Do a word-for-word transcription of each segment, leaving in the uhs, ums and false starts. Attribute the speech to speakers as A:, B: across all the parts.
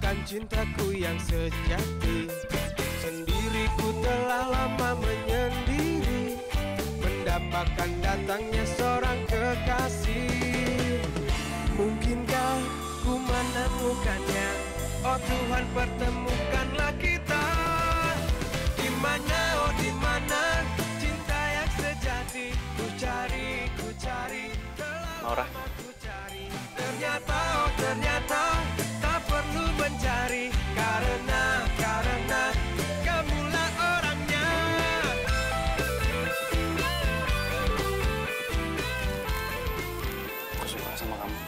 A: mendapatkan cintaku yang sejati. Sendiri ku telah lama menyendiri, mendapatkan datangnya seorang kekasih. Mungkinkah ku menemukannya? Oh Tuhan, pertemukanlah kita. Di mana, oh di mana cinta yang sejati? Ku cari, ku cari, telah lama ku cari. Ternyata, oh ternyata tak perlu mencari, karena, karena kamulah orangnya.
B: Aku suka sama kamu.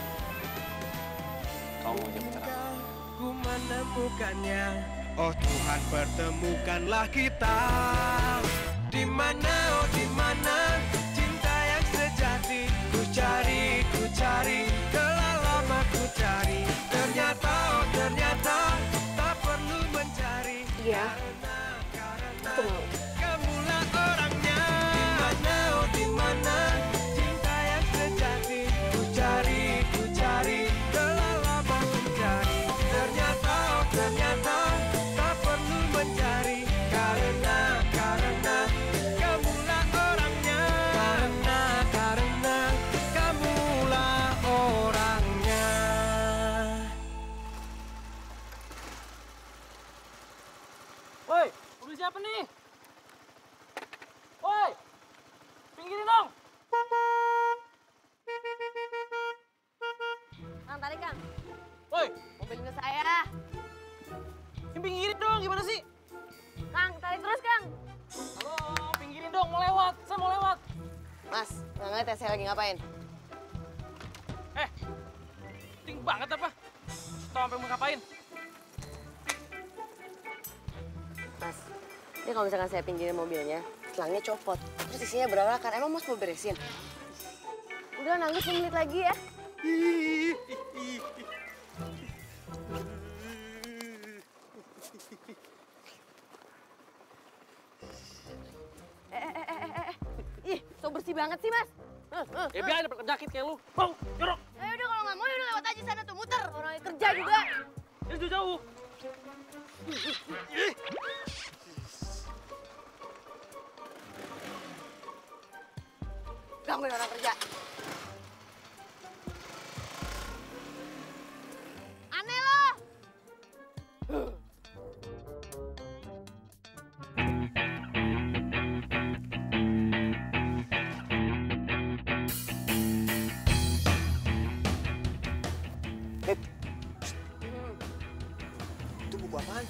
B: Kamu mau jadi pacar aku.
A: Ku menemukannya. Oh Tuhan, pertemukanlah kita. Di mana, oh di mana cinta yang sejati? Ku cari, ku cari, telah lama ku cari. Ternyata, oh ternyata tak perlu mencari.
C: Iya.
A: Karena,
C: Aku mau.
A: kamulah orangnya. Di mana, oh di mana cinta yang sejati? Ku cari, ku cari, telah lama ku cari. Ternyata, oh ternyata tak perlu mencari, karena, karena kamulah orangnya. Karena, karena kamulah orangnya.
D: Woi, mobil siapa nih? Woi, pinggirin dong.
C: Kang, tarik Kang.
D: Woi,
C: Mobilnya saya.
D: yang pinggirin dong, gimana sih?
C: Kang, tarik terus Kang.
D: Halo, pinggirin dong, mau lewat, saya mau lewat.
C: Mas, nggak ngeliat ya saya lagi ngapain?
D: Eh, penting banget apa? Tau sampai mau ngapain?
C: Mas, ini kalau misalkan saya pinjemin mobilnya, selangnya copot. Terus isinya berantakan. Emang Mas mau beresin? Udah, nangis lima menit lagi ya. Eh, eh, eh, eh, eh, eh. Ih, so bersih banget sih, Mas. Eh, eh,
D: Ya biar dapet penyakit kayak lu. Bau, jorok.
C: eh. Ya udah kalau nggak mau, ya udah lewat aja sana tuh, muter. Orang kerja juga.
D: Ya jauh-jauh.
C: Gangguin orang kerja. Aneh loh.
B: Nit, itu buku apaan?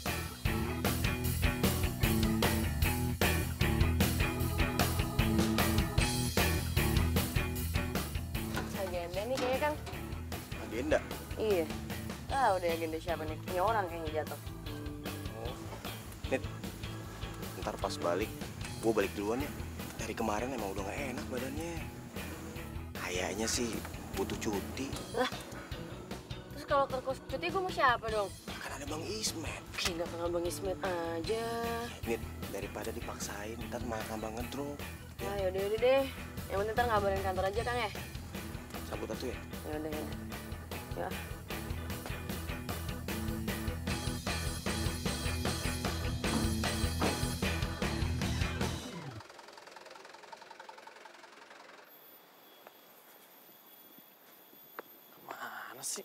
C: Agenda nih kayaknya, Kang.
B: Agenda.
C: Iya. Ah, udah agenda siapa nih? Punya orang kayaknya jatuh.
B: Oh. Nit, ntar pas balik, gue balik duluan ya. Dari kemarin emang udah gak enak badannya. Kayaknya sih butuh cuti.
C: Lah, terus kalau ke kos cuti gue mau siapa dong?
B: Kan ada Bang Ismet.
C: Gila, kenal Bang Ismet aja.
B: Nit, daripada dipaksain, ntar malah tambah ngedrop.
C: Ah, yaudah, yaudah deh. Yang penting ntar ngabarin kantor aja, Kang ya?
B: Sabut atuh ya?
C: Yaudah, yaudah. Ya.
D: Mana sih?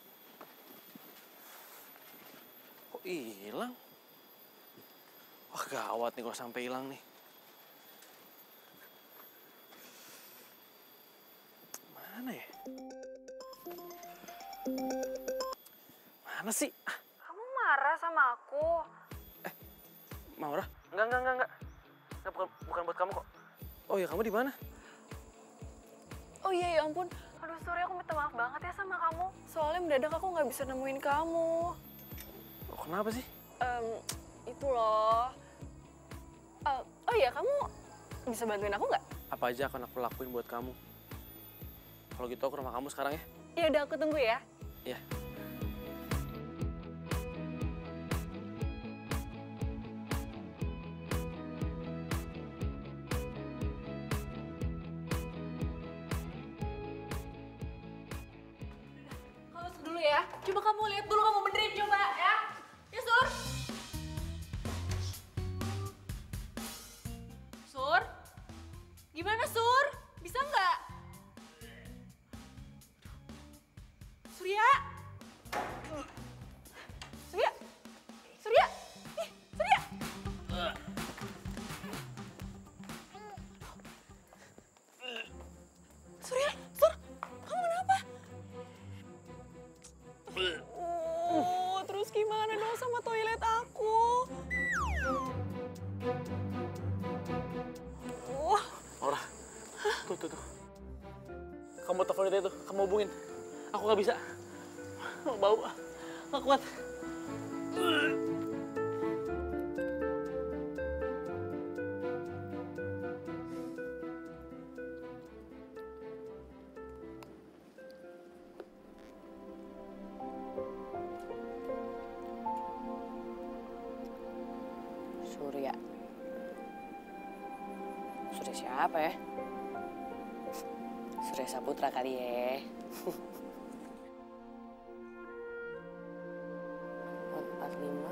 D: Kok hilang? Wah gawat nih kalau sampai hilang nih. Mana ya? Mana sih? Ah,
E: Kamu marah sama aku?
D: Maura? Enggak, enggak, enggak, enggak. Enggak, bukan, bukan buat kamu kok. Oh ya, kamu di mana?
E: Oh iya, ya ampun. Aduh, sorry aku minta maaf banget ya sama kamu. Soalnya mendadak aku nggak bisa nemuin kamu.
D: Oh, kenapa sih?
E: Em, itu loh. Eh, oh iya, kamu bisa bantuin aku nggak?
D: Apa aja akan aku lakuin buat kamu. Kalau gitu aku ke rumah kamu sekarang ya.
E: Ya udah, aku tunggu ya.
D: Iya.
E: Kalau dulu ya. Coba kamu lihat dulu, kamu benerin coba ya. Ya, Sur. Sur? Gimana, Sur? Bisa nggak? Surya? Surya? Surya? Ih, Surya! Surya, Sur, kamu kenapa? Oh, terus gimana dong sama toilet aku? Oh.
D: Maura, tuh, tuh, tuh. Kamu telepon itu, kamu hubungin. Aku nggak bisa. Bau, nggak kuat.
C: Surya. Surya siapa ya? Surya Saputra kali ya. empat lima.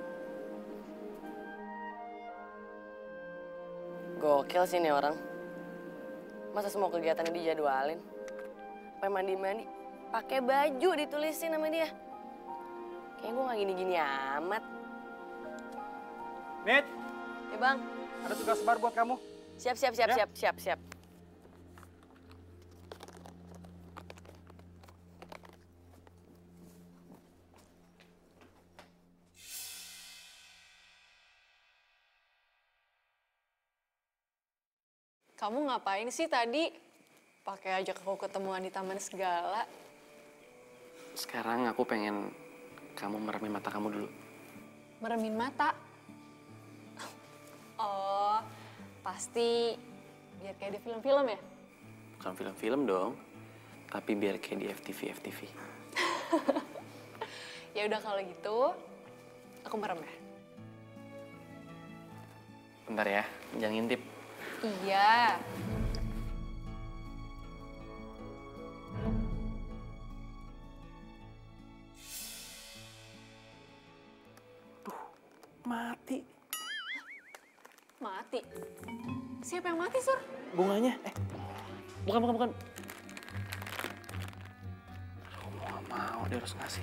C: Gokil sih nih orang. Masa semua kegiatannya dijadwalin? Sampai mandi-mandi, pakai baju ditulisin sama dia. Kayaknya gue nggak gini-gini amat.
F: Nit,
C: Eh bang,
F: ada tugas baru buat kamu.
C: siap siap siap
F: Ya.
C: siap siap siap.
E: Kamu ngapain sih tadi? Pakai ajak aku ketemuan di taman segala.
D: Sekarang aku pengen kamu meremin mata kamu dulu.
E: Meremin mata. Oh, pasti biar kayak di film-film ya?
D: Bukan film-film dong, tapi biar kayak di F T V F T V.
E: Ya udah kalau gitu, aku merem ya.
D: Bentar ya, jangan ngintip.
E: Iya.
D: Mati.
E: Mati. Siapa yang mati, Sur?
D: Bunganya, eh. Bukan, bukan, bukan. Aku mau, mau, dia harus ngasih.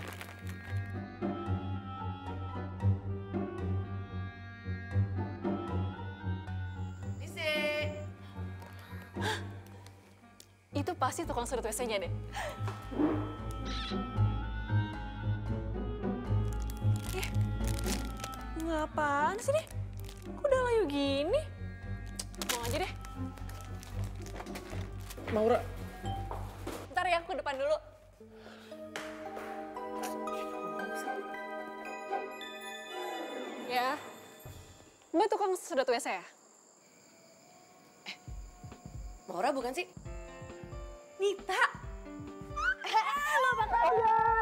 E: Itu pasti tukang sudut W C-nya deh. Eh, ngapaan sih nih? Kok udah layu gini? Buang aja deh.
D: Maura.
E: Ntar ya, aku ke depan dulu. Ya, Mbak tukang sedot W C ya?
C: Maura bukan sih?
E: Nita! Eh, lo apa kabar?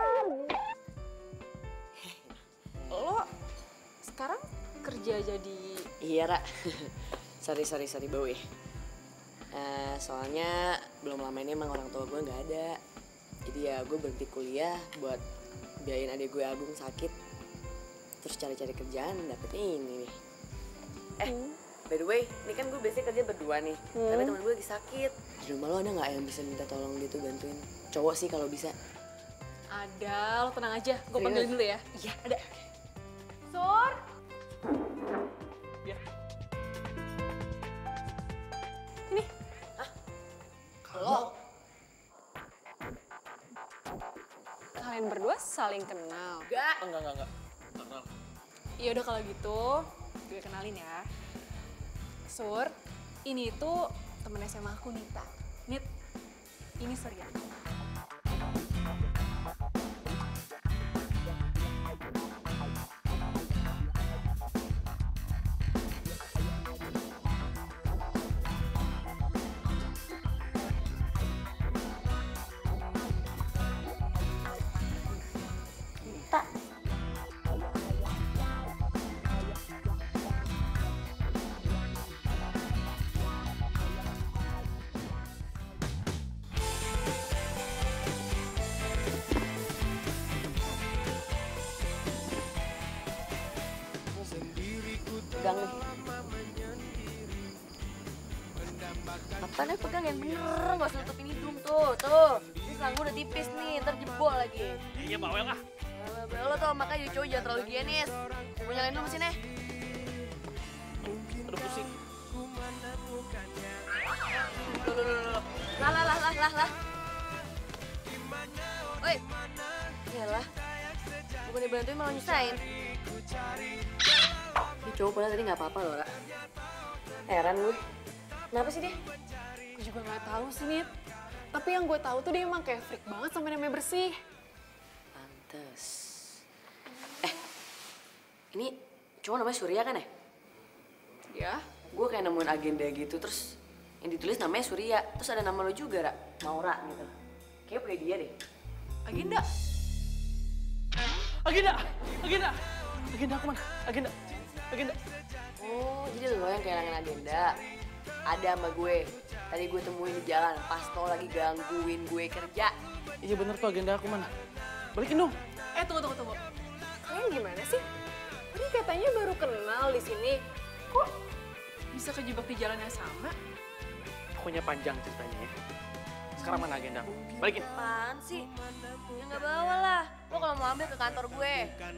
E: Lo sekarang kerja jadi...
C: Iya, Ra. sorry, sorry, sorry, bau ya. Uh, soalnya belum lama ini emang orang tua gue nggak ada. Jadi ya gue berhenti kuliah buat biayain adik gue Agung sakit. Terus cari-cari kerjaan dapet ini nih. Eh, hmm. by the way, ini kan gue biasanya kerja berdua nih. Hmm. Tapi temen gue lagi sakit. Di rumah lo ada nggak yang bisa minta tolong gitu bantuin? Cowok sih kalau bisa.
E: Ada, lo tenang aja. Gue panggilin dulu ya.
C: Iya, ada.
E: Sur!
D: Ya.
E: Ini.
C: Hah? Lo?
E: Kalian berdua saling kenal?
C: Enggak.
D: Enggak, enggak, enggak. Kenal.
E: Ya udah kalau gitu, gue kenalin ya. Sur, ini tuh temen S M A aku, Nita. Nit, ini Surya.
C: pegang nih. Apaan pegang yang bener, gak usah nutupin hidung tuh, tuh. Ini selang gue udah tipis nih, ntar jebol lagi.
D: Iya bawel ah.
C: Lo tuh makanya cowok jangan terlalu higienis. Gue nyalain dulu mesinnya.
D: Aduh pusing.
C: Loh, loh, loh, loh. Lah, lah, lah, lah, lah, lah. Woi. Yalah. Bukan dibantuin malah nyusahin. Ini cowok padahal tadi gak apa-apa loh, Ra. Heran gue. Kenapa sih dia?
E: Gue juga nggak tahu sih, Nit. Tapi yang gue tahu tuh dia emang kayak freak banget sampai namanya bersih.
C: Pantes. Eh, ini cowok namanya Surya kan ya?
E: Ya.
C: Gue kayak nemuin agenda gitu, terus yang ditulis namanya Surya. Terus ada nama lo juga, Ra. Maura gitu. Kayaknya punya dia deh.
E: Agenda.
D: Agenda, agenda, agenda aku mana? Agenda, agenda.
C: Oh, jadi lo yang kehilangan agenda. Ada sama gue. Tadi gue temuin di jalan pas lo lagi gangguin gue kerja.
D: Iya bener tuh agenda aku mana? Balikin dong.
E: Eh, tunggu, tunggu, tunggu. Kalian gimana sih? Tadi katanya baru kenal di sini. Kok bisa kejebak di jalan yang sama?
D: Pokoknya panjang ceritanya ya. Sekarang mana agenda aku? Balikin.
C: Apaan sih? Ya nggak bawa lah. Lo kalau mau ambil ke kantor gue.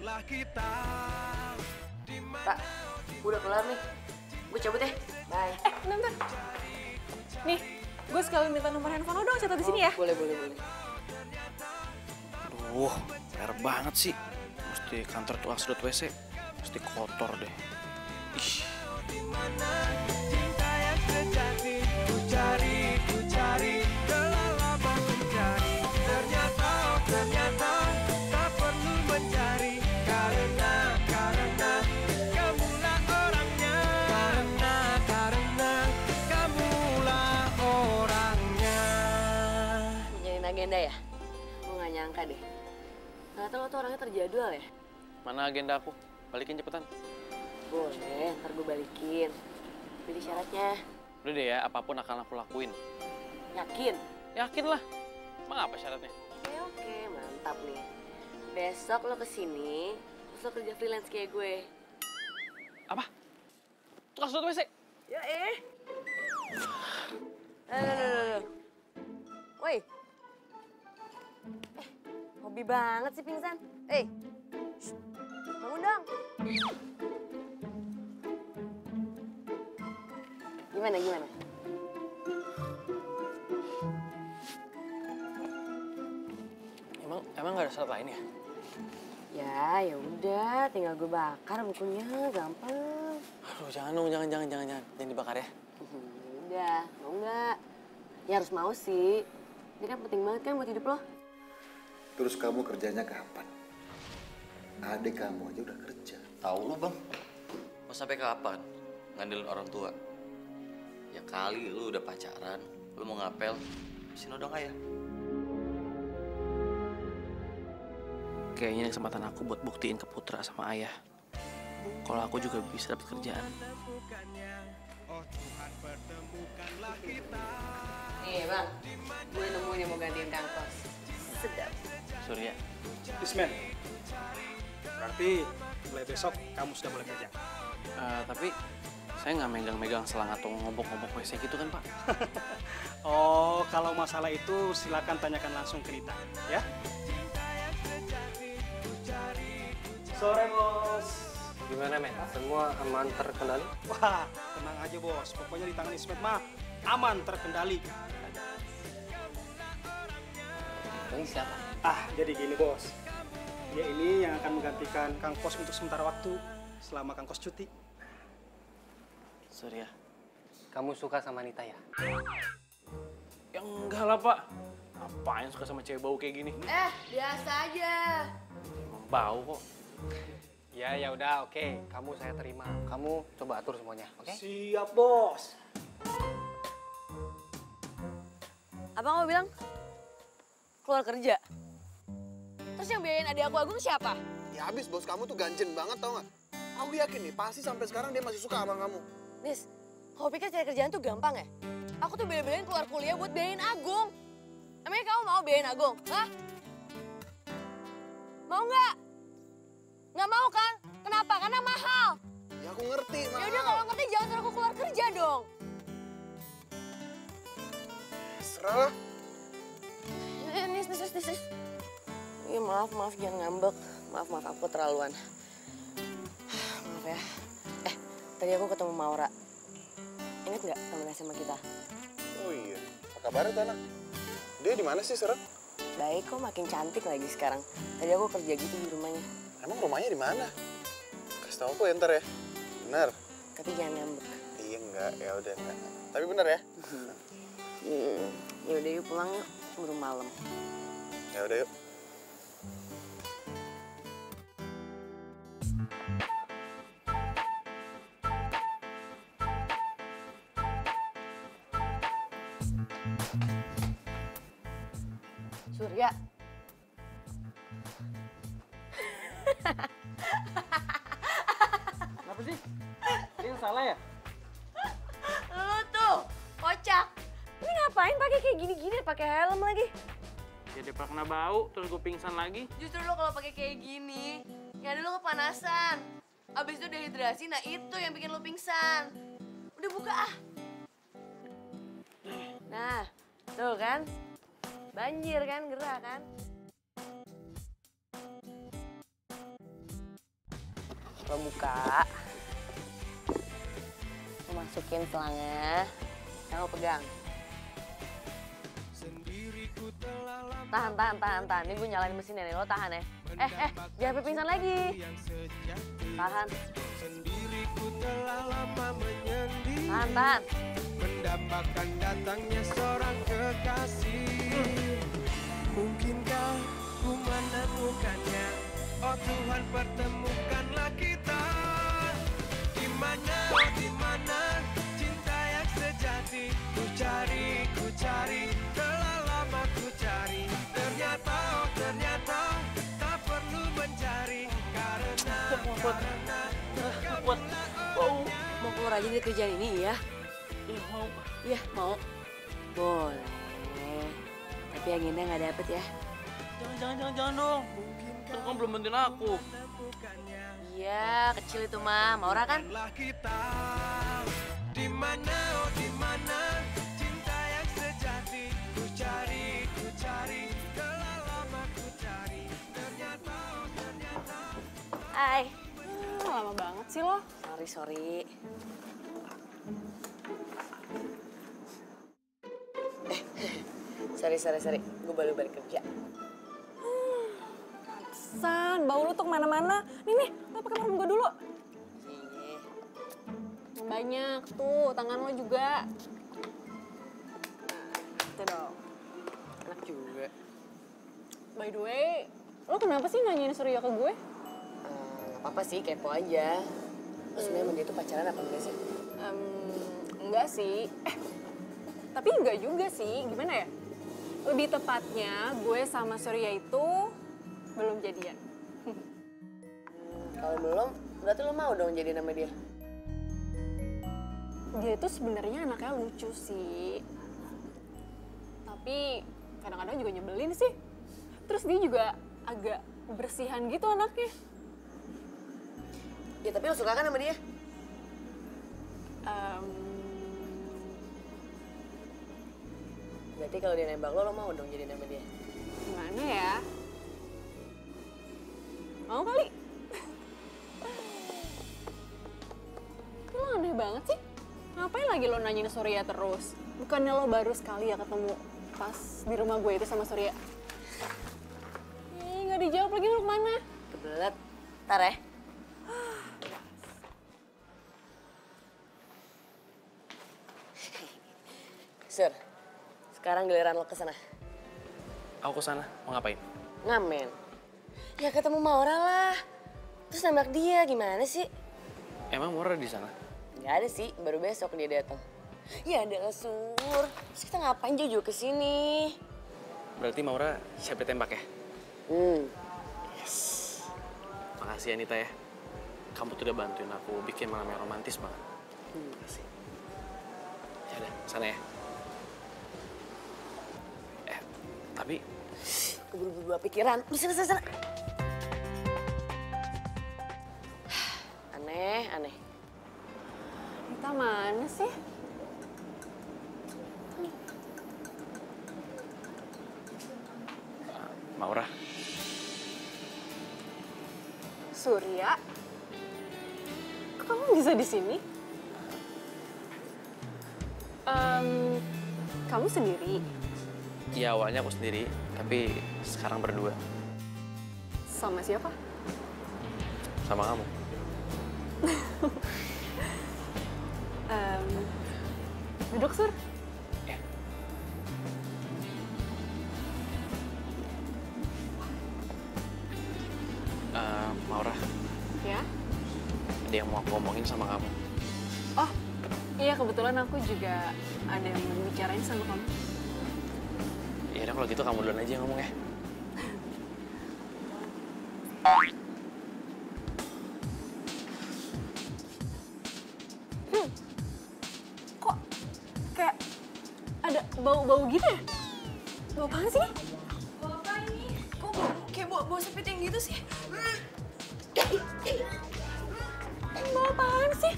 C: Pak, gue udah kelar nih. Gue cabut ya. Bye.
E: Eh, bentar, bentar. Nih, gue sekalian minta nomor handphone lo dong, catat di sini ya.
C: Boleh, boleh, boleh.
D: Aduh, R banget sih. Mesti kantor tuh sedot W C. Mesti kotor deh. Ih.
A: Cinta yang sejati ku cari, ku cari kelalaman mencari. Ternyata, oh ternyata tak perlu mencari. Karena, karena kamulah orangnya. Karena, karena kamulah orangnya.
C: Nyariin agenda ya? Gue gak nyangka deh. Ternyata lo tuh orangnya terjadwal ya?
D: Mana agenda aku? Balikin cepetan.
C: Boleh, ntar gue balikin. Pilih syaratnya.
D: Udah deh ya, apapun akan aku lakuin.
C: Yakin?
D: Yakin lah. Emang apa syaratnya?
C: Oke, oke, mantap nih. Besok lo kesini, terus lo kerja freelance kayak gue.
D: Apa? Tukang sedot W C?
C: Ya eh. Eh, loh, loh, loh, loh. Woi. Eh, hobi banget sih pingsan. Eh, shh. Bangun dong. Gimana, gimana?
D: Emang emang nggak ada syarat lain ya?
C: Ya, ya udah, tinggal gue bakar bukunya, gampang.
D: Aduh, jangan dong, jangan, jangan, jangan, jangan, jangan dibakar ya.
C: Udah, mau nggak? Ya harus mau sih. Ini kan penting banget kan buat hidup lo.
F: Terus kamu kerjanya kapan? Adik kamu aja udah kerja.
G: Tahu lu bang, mau sampai kapan ngandelin orang tua? Ya kali lu udah pacaran, lu mau ngapel, mesti nodong ayah.
D: Kayaknya ini kesempatan aku buat buktiin ke Putra sama ayah. Kalau aku juga bisa dapat kerjaan.
C: Nih bang, gue nemuin yang mau gantiin Kang Kos. Sedap.
D: Surya.
H: Ismen, berarti mulai besok kamu sudah mulai kerja.
D: Uh, tapi saya nggak megang-megang selang atau ngobok-ngobok W C gitu kan Pak?
H: Oh, kalau masalah itu silakan tanyakan langsung ke Nita, ya. Sore bos.
I: Gimana men? Semua aman terkendali?
H: Wah, tenang aja bos. Pokoknya di tangan Ismet mah aman terkendali.
I: Ini siapa?
H: Ah, jadi gini bos. Dia ini yang akan menggantikan Kang Kos untuk sementara waktu selama Kang Kos cuti.
D: Surya.
I: Kamu suka sama Nita ya?
D: Ya enggak lah Pak. Apain suka sama cewek bau kayak gini?
C: Eh, biasa aja.
D: Emang bau kok.
I: Ya, ya udah, oke. Kamu saya terima. Kamu coba atur semuanya, oke?
H: Siap bos.
C: Abang mau bilang keluar kerja. Terus yang biayain adik aku Agung siapa?
F: Ya habis bos kamu tuh ganjen banget tau gak? Aku yakin nih pasti sampai sekarang dia masih suka sama kamu.
C: Nis, kau pikir cari kerjaan tuh gampang ya? Aku tuh bela-belain keluar kuliah buat biayain Agung. Emangnya kamu mau biayain Agung? Hah? Mau nggak? Nggak mau kan? Kenapa? Karena mahal.
F: Ya Aku ngerti, Ma.
C: Ya udah kalau ngerti jangan suruh aku keluar kerja dong.
F: Serah lah.
C: Eh, nis, nis, nis, nis. Iya maaf, maaf jangan ngambek. Maaf, maaf aku terlaluan. Maaf ya. Eh, tadi aku ketemu Maura. Ingat nggak temen S M A kita?
F: Oh iya. Apa kabarnya tuh anak? Dia di mana sih, Seren?
C: Baik kok, makin cantik lagi sekarang. Tadi aku kerja gitu di rumahnya.
F: Emang rumahnya di mana? Kasih tau aku ya ntar ya. Bener?
C: Tapi jangan ngambek.
F: Iya enggak, ya udah enggak. Tapi bener ya?
C: Hmm. Ya udah yuk pulang yuk, baru malam.
F: Ya udah yuk.
C: Surya.
D: Kenapa sih? Dia yang salah ya?
C: Lu tuh, kocak. Ini ngapain pakai kayak gini-gini, pakai helm lagi?
D: Ya dia pernah bau, terus gue pingsan lagi.
C: Justru lo kalau pakai kayak gini, ya ada lo kepanasan. Abis itu dehidrasi, nah itu yang bikin lo pingsan. Udah buka ah. Nah, tuh kan. Banjir kan, gerah kan? Lo buka. Lo masukin selangnya. Yang lo pegang. Tahan, tahan, tahan, tahan. Ini gue nyalain mesinnya nih, lo tahan ya. Eh, eh, jangan sampai pingsan lagi. Tahan. Tahan, tahan.
A: Mendapatkan datangnya seorang kekasih. Mungkinkah ku menemukannya? Oh Tuhan, pertemukanlah kita. Di mana, oh di mana cinta yang sejati? Ku cari, ku cari, telah lama ku cari. Ternyata, oh ternyata tak perlu mencari. Karena, karena
D: Kuat. Bau.
C: Mau keluar aja dari kerjaan ini ya?
D: Iya mau.
C: Iya, mau. Boleh. Tapi yang indah nggak dapet ya.
D: Jangan, jangan, jangan, jangan dong. Terus kamu belum bantuin aku.
C: Iya, kecil itu mah. Maura kan?
A: kita di mana, oh di mana cinta yang sejati? Ku cari, ku cari, telah lama ku cari. Ternyata, oh ternyata.
C: Hai.
E: Hmm, lama banget sih lo.
C: Sorry, sorry. Eh, sorry, sorry, sorry. Gue baru balik kerja.
E: San, bau lu tuh kemana-mana. Nih, nih, lo pakai parfum gue dulu.
C: Iya.
E: Banyak tuh, tangan lo juga. Itu dong.
C: Enak juga.
E: By the way, lo kenapa sih nanyain Surya ke gue?
C: Uh, apa-apa sih, kepo aja. Lo sebenarnya sama dia tuh pacaran apa enggak sih?
E: Um, enggak sih. Eh, tapi enggak juga sih. Gimana ya? Lebih tepatnya, gue sama Surya itu belum jadian.
C: Hmm, kalau belum, berarti lo mau dong jadi nama dia?
E: Dia itu sebenarnya anaknya lucu sih. Tapi kadang-kadang juga nyebelin sih. Terus dia juga agak bersihan gitu anaknya.
C: Ya tapi lo suka kan sama dia?
E: Um,
C: Berarti kalau dia nembak lo, lo mau dong jadi nama dia?
E: gimana ya? Mau kali? Lo aneh banget sih. Ngapain lagi lo nanyain Surya terus? Bukannya lo baru sekali ya ketemu pas di rumah gue itu sama Surya? Ih, nggak dijawab lagi, lo kemana?
C: Kebelet. Ntar ya. Sur, sekarang giliran lo kesana.
D: Aku kesana, mau ngapain?
C: Ngamen. Ya ketemu Maura lah. Terus nembak dia, gimana sih?
D: Emang Maura di sana?
C: Gak ada sih, baru besok dia datang. Ya ada lah, Sur. Terus kita ngapain jauh-jauh kesini?
D: Berarti Maura siap ditembak ya?
C: Hmm.
D: Yes. Makasih ya Nita ya. Kamu tuh udah bantuin aku bikin malam yang romantis banget.
C: Hmm.
D: Makasih. Ya udah, sana ya. Eh, tapi...
C: Keburu-buru pikiran. Di sana, sana, sana. Aneh, aneh.
E: Nita mana sih?
D: Maura.
E: Surya? Kok kamu bisa di sini? Um, kamu sendiri?
D: Iya, awalnya aku sendiri, tapi sekarang berdua.
E: Sama siapa?
D: Sama kamu.
E: um, duduk, Sur.
D: Eh. Uh, Maura,
E: Ya?
D: ada yang mau aku ngomongin sama kamu.
E: Oh, iya kebetulan aku juga ada yang mau bicarain sama kamu.
D: Ya udah kalau gitu kamu duluan aja yang ngomong ya.
E: Hmm. Kok kayak ada bau-bau gitu ya? Bau apaan sih?
C: Bau apa ini? Kok bau, kayak bau, bau sepit yang gitu sih?
E: Bau apaan sih?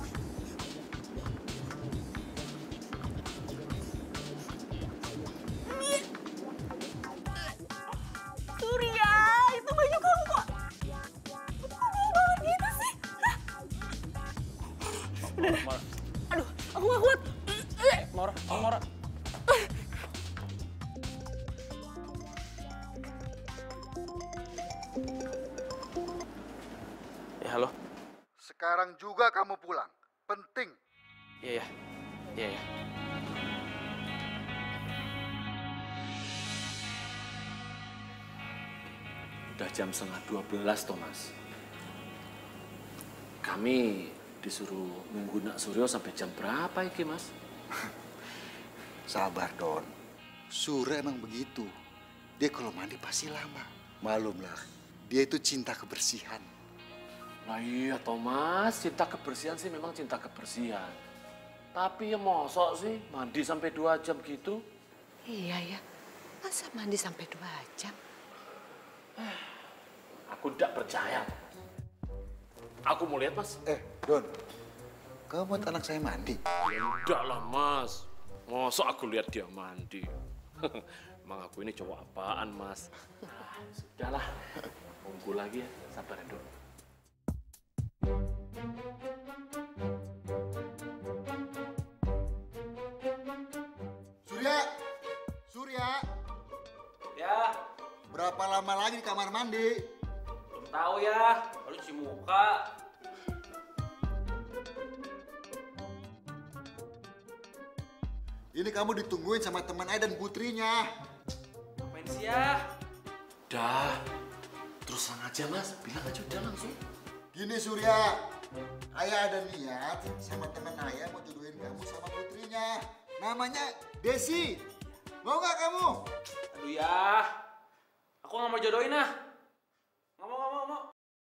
E: Surya, itu baju kamu kok. Kok bau banget gitu sih? Hah? Udah, udah.
D: Maura.
E: Aduh, aku gak kuat.
D: Eh, Maura, oh, Maura. Ya, halo.
F: Sekarang juga kamu pulang. Penting.
D: Iya, ya. Iya, ya.
J: Udah jam setengah dua belas, Thomas. Kami disuruh nunggu Nak Suryo sampai jam berapa iki, Mas?
F: Sabar, Don. Surya emang begitu. Dia kalau mandi pasti lama. Malumlah, dia itu cinta kebersihan.
J: Nah iya, Thomas. Cinta kebersihan sih memang cinta kebersihan. Tapi ya mosok sih mandi sampai dua jam gitu?
K: Iya ya, masa mandi sampai dua jam?
J: Aku tidak percaya. Aku mau lihat, Mas.
F: Eh, Don. Kamu buat anak saya mandi?
J: Enggak lah, Mas. Masa aku lihat dia mandi? Emang aku ini cowok apaan, Mas? Nah, sudahlah. Tunggu lagi ya. Sabar ya, Don.
F: Surya! Surya!
D: Ya,
F: Berapa lama lagi di kamar mandi?
D: belum tahu ya. Baru cuci muka.
F: Ini kamu ditungguin sama teman Ayah dan putrinya.
D: Ngapain sih ya?
J: Udah. Terus terang aja, Mas. Bilang aja udah langsung.
F: Gini Surya, Ayah ada niat sama teman Ayah mau jodohin kamu sama putrinya. Namanya Desi. Mau nggak kamu?
D: Aduh ya. Aku nggak mau jodohin ah. Nggak mau, nggak mau, nggak mau.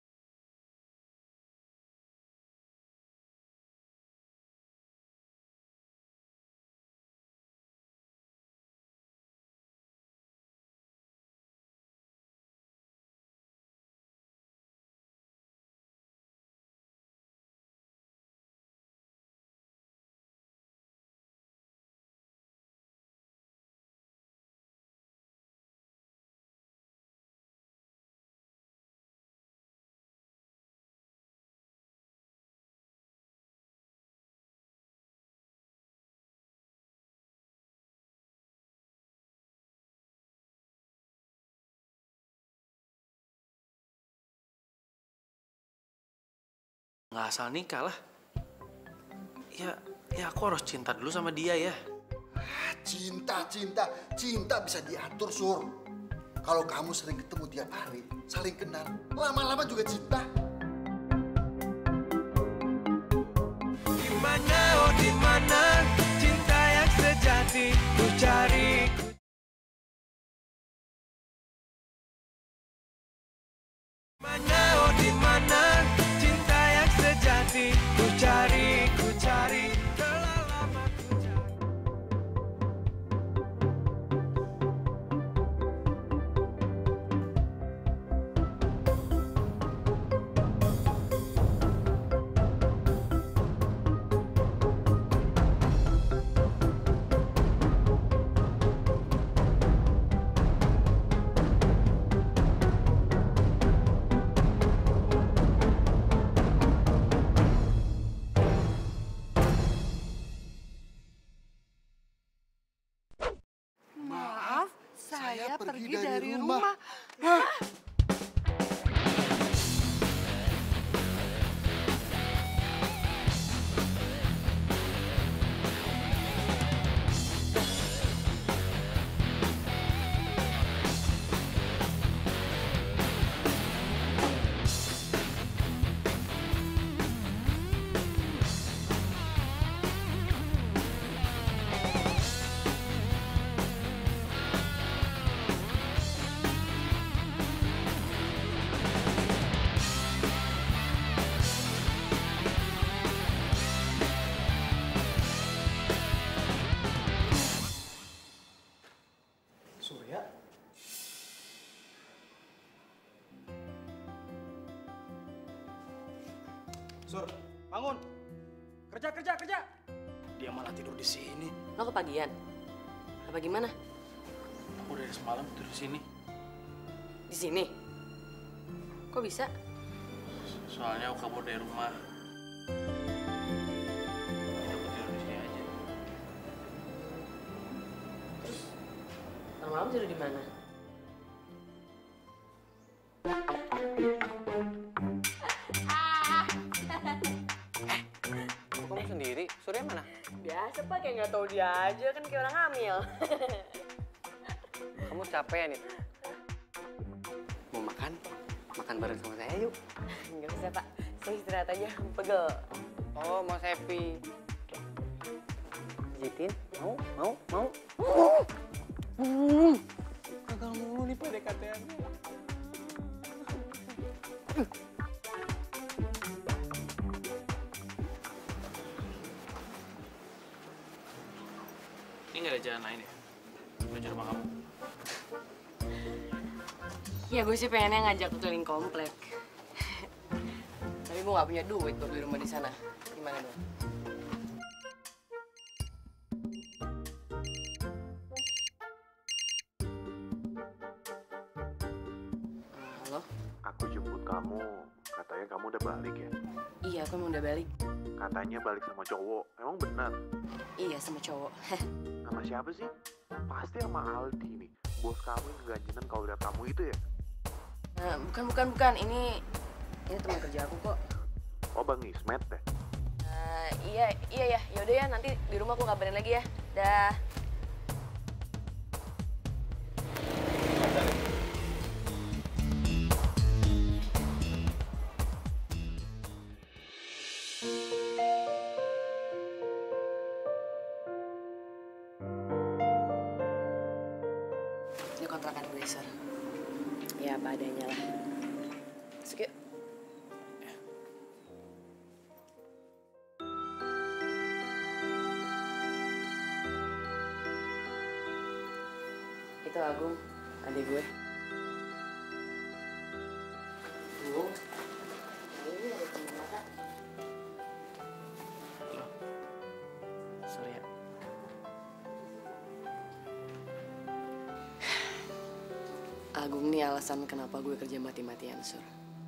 D: Nggak asal nikah lah. Ya, ya aku harus cinta dulu sama dia ya.
F: Ah, cinta, cinta, cinta bisa diatur, Sur. Kalau kamu sering ketemu tiap hari, saling kenal, lama-lama juga cinta.
A: Dimana, oh dimana cinta yang sejati ku cari. Mana, oh dimana cinta yang sejati ku cari, ku cari. Telah lama ku cari.
K: pergi dari rumah.
F: Hah?
H: Surya? Sur, bangun. Kerja, kerja, kerja. Dia malah tidur di sini.
C: Lo kepagian? Apa gimana?
D: Aku dari semalam tidur di sini.
C: Di sini? Kok bisa?
D: Soalnya aku kabur dari rumah. Jadi aku tidur di sini aja.
C: Malam-malam tidur di mana?
I: Kamu sendiri? Surya mana?
C: Biasa pak, kayak nggak tahu dia aja kan kayak orang hamil.
I: Kamu capek nih? Mau makan? Makan bareng sama saya yuk.
C: Nggak bisa pak, saya istirahat aja, pegel.
I: Oh, mau sepi. Jitin? Mau? Mau? Mau?
C: Hmm.
I: Gagal mulu nih P D K T-annya.
D: Ini nggak ada jalan lain ya? Menuju rumah kamu.
C: Ya gue sih pengennya ngajak tuh keliling komplek. Tapi gue nggak punya duit buat beli rumah di sana. Gimana dong? Halo?
L: Aku jemput kamu. Katanya kamu udah balik ya?
C: Iya, aku emang udah balik.
L: Katanya balik sama cowok. Emang benar?
C: Iya, sama cowok.
L: Sama siapa sih? Pasti sama Aldi nih. Bos kamu yang ganjenan kalau lihat kamu itu ya?
C: Nah, bukan, bukan, bukan. Ini ini teman kerja aku kok.
L: Oh, Bang Ismet deh.
C: Uh, iya, iya ya. Yaudah ya, nanti di rumah aku kabarin lagi ya. Dah. Ini kontrakan gue, Sir. Ya, apa adanya lah. Masuk yuk. Itu Agung, adik gue. Agung, ini ada teman mata.
D: Surya.
C: Agung nih alasan kenapa gue kerja mati-matian, Sur.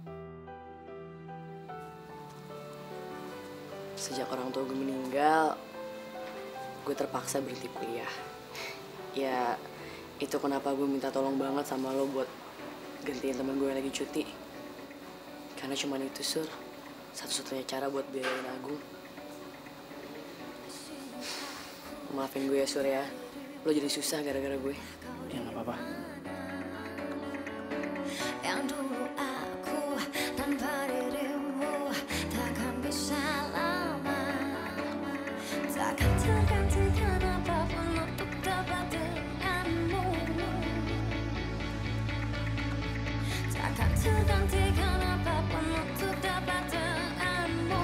C: Sejak orang tua gue meninggal, gue terpaksa berhenti kuliah. Ya, itu kenapa gue minta tolong banget sama lo buat gantiin temen gue yang lagi cuti. Karena cuma itu, Sur, satu-satunya cara buat biayain Agung. Maafin gue ya, Sur ya. Lo jadi susah gara-gara gue.
D: Ya nggak apa-apa.
M: Yang dulu aku tanpa dirimu takkan bisa lama, takkan tergantikan apapun untuk dapat denganmu, takkan tergantikan apapun untuk dapat denganmu,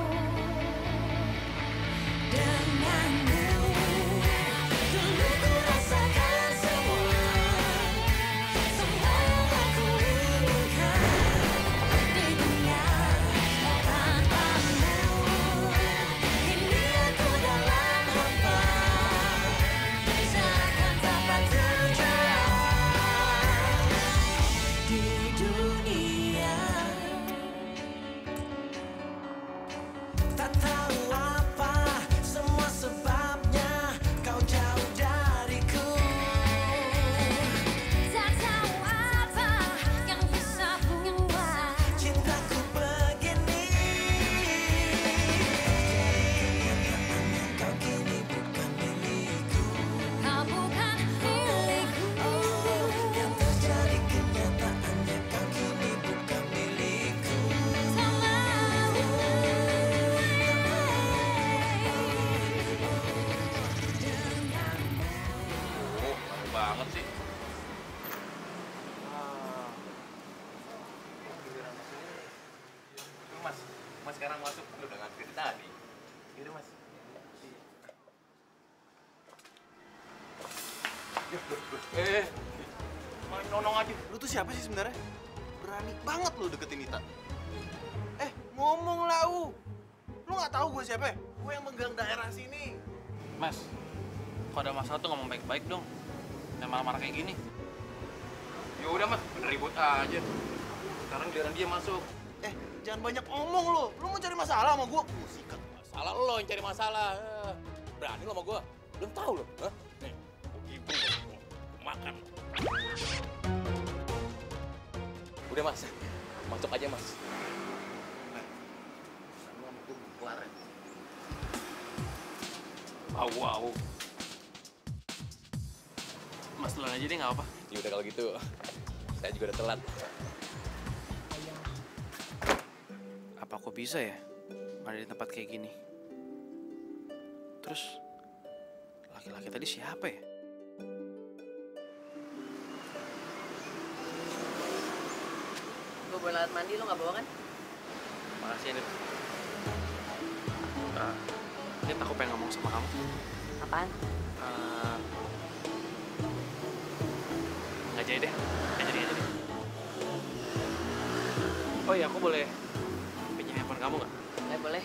M: denganmu. Dulu ku rasakan semua, semua yang aku inginkan.
G: Mas sekarang masuk, lu udah ngantri tadi. Yaudah mas.
B: Eh, main nonong aja. Lu tuh siapa sih sebenarnya? Berani banget lu deketin Nita. Eh, ngomong lah, U. Lu nggak tahu gue siapa? Gue yang megang daerah sini.
D: Mas, kalau ada masalah tuh ngomong baik-baik dong. Jangan marah-marah kayak gini.
B: Ya udah mas, bener ribut aja. Sekarang giliran dia masuk. Eh, jangan banyak omong lo. Lu mau cari masalah sama gue? Gue sikat.
G: Salah lo yang cari masalah. Eh, Berani lo sama gua. Belum tahu lo. Hah? Nih, gua gibeng lo. Gua makan. Udah mas, masuk aja mas.
D: Wow, wow. Mas duluan aja deh, nggak apa-apa.
G: Ya udah kalau gitu, saya juga udah telat.
D: Apa aku bisa ya ada di tempat kayak gini? Terus laki-laki tadi siapa ya?
C: Gue boleh lewat mandi, lo nggak bawa kan?
D: Makasih ya, Nit. Uh, Nit, aku pengen ngomong sama kamu.
C: Apaan?
D: Uh, nggak jadi deh, nggak jadi, nggak jadi. Oh iya, aku boleh pinjam handphone kamu nggak?
C: Ya boleh.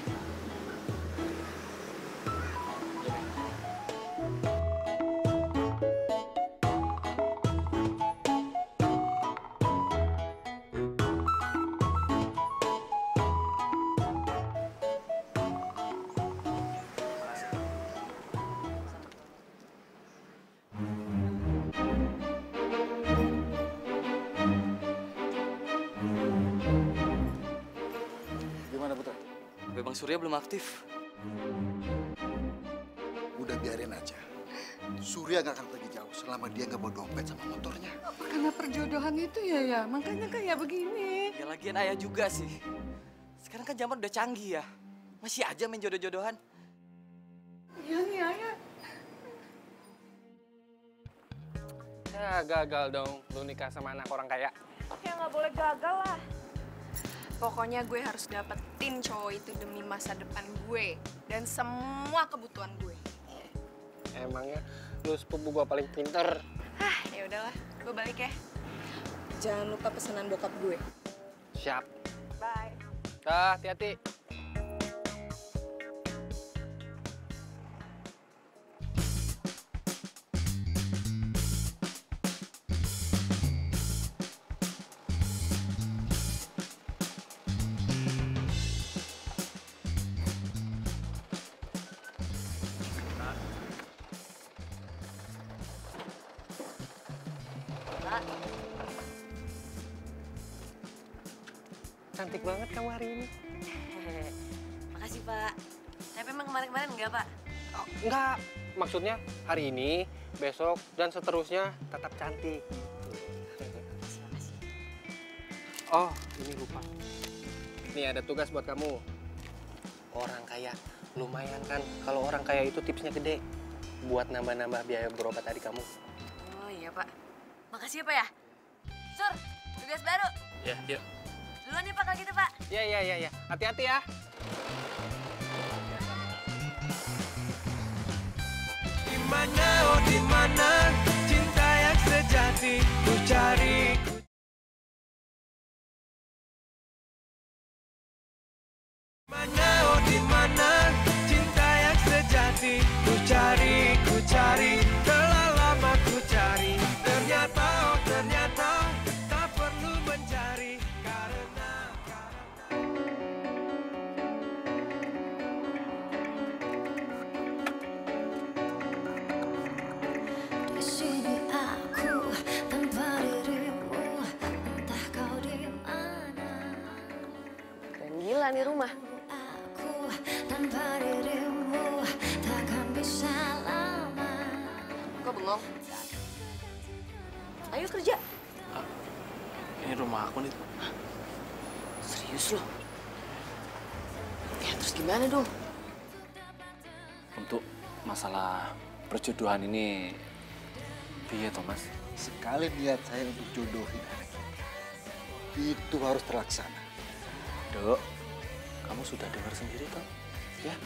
B: Bang Surya belum aktif.
F: Udah biarin aja. Surya nggak akan pergi jauh selama dia nggak bawa dompet sama motornya.
K: Apa karena perjodohan itu ya ya? Makanya kayak begini.
G: Ya lagian ayah juga sih. Sekarang kan zaman udah canggih ya. Masih aja main jodoh-jodohan.
K: Iya nih ayah.
I: Ya gagal dong lu nikah sama anak orang kaya.
E: Ya nggak boleh gagal lah. Pokoknya gue harus dapetin cowok itu demi masa depan gue dan semua kebutuhan gue.
I: Emangnya lu sepupu gua paling pinter.
E: Hah, ya udahlah, gue balik ya. Jangan lupa pesanan bokap gue.
I: Siap.
E: Bye.
I: Ah, hati-hati. Cantik banget kamu hari ini.
C: Makasih, Pak. Tapi emang kemarin-kemarin enggak, Pak?
I: Oh, enggak, maksudnya hari ini, besok, dan seterusnya tetap cantik. Oh, ini lupa. Nih ada tugas buat kamu. Orang kaya, lumayan kan kalau orang kaya itu tipsnya gede. Buat nambah-nambah biaya berobat adik kamu.
C: Oh iya, Pak. Makasih ya, Pak ya. Sur, tugas baru.
D: Ya, yuk.
C: Duluan ya, Pak, kalau gitu, Pak.
I: Iya, iya, iya, iya. Hati-hati ya.
A: Dimana, oh dimana cinta yang sejati ku cari. Dimana, oh dimana cinta yang sejati ku cari, ku cari. Telah lama ku cari, ternyata, oh ternyata tak perlu mencari karena,
M: Di sini aku tanpa dirimu, entah kau di mana.
C: Keren gila nih rumah.
M: Aku tanpa dirimu takkan bisa lama.
C: Kok bengong? Ayo kerja.
D: Ini rumah aku nih.
C: Serius loh? Ya terus gimana dong?
J: Untuk masalah perjodohan ini, iya Thomas.
F: Sekali niat saya untuk jodohin anak ini, itu harus terlaksana.
J: Dok,
D: Kamu sudah dengar sendiri kan? Ya?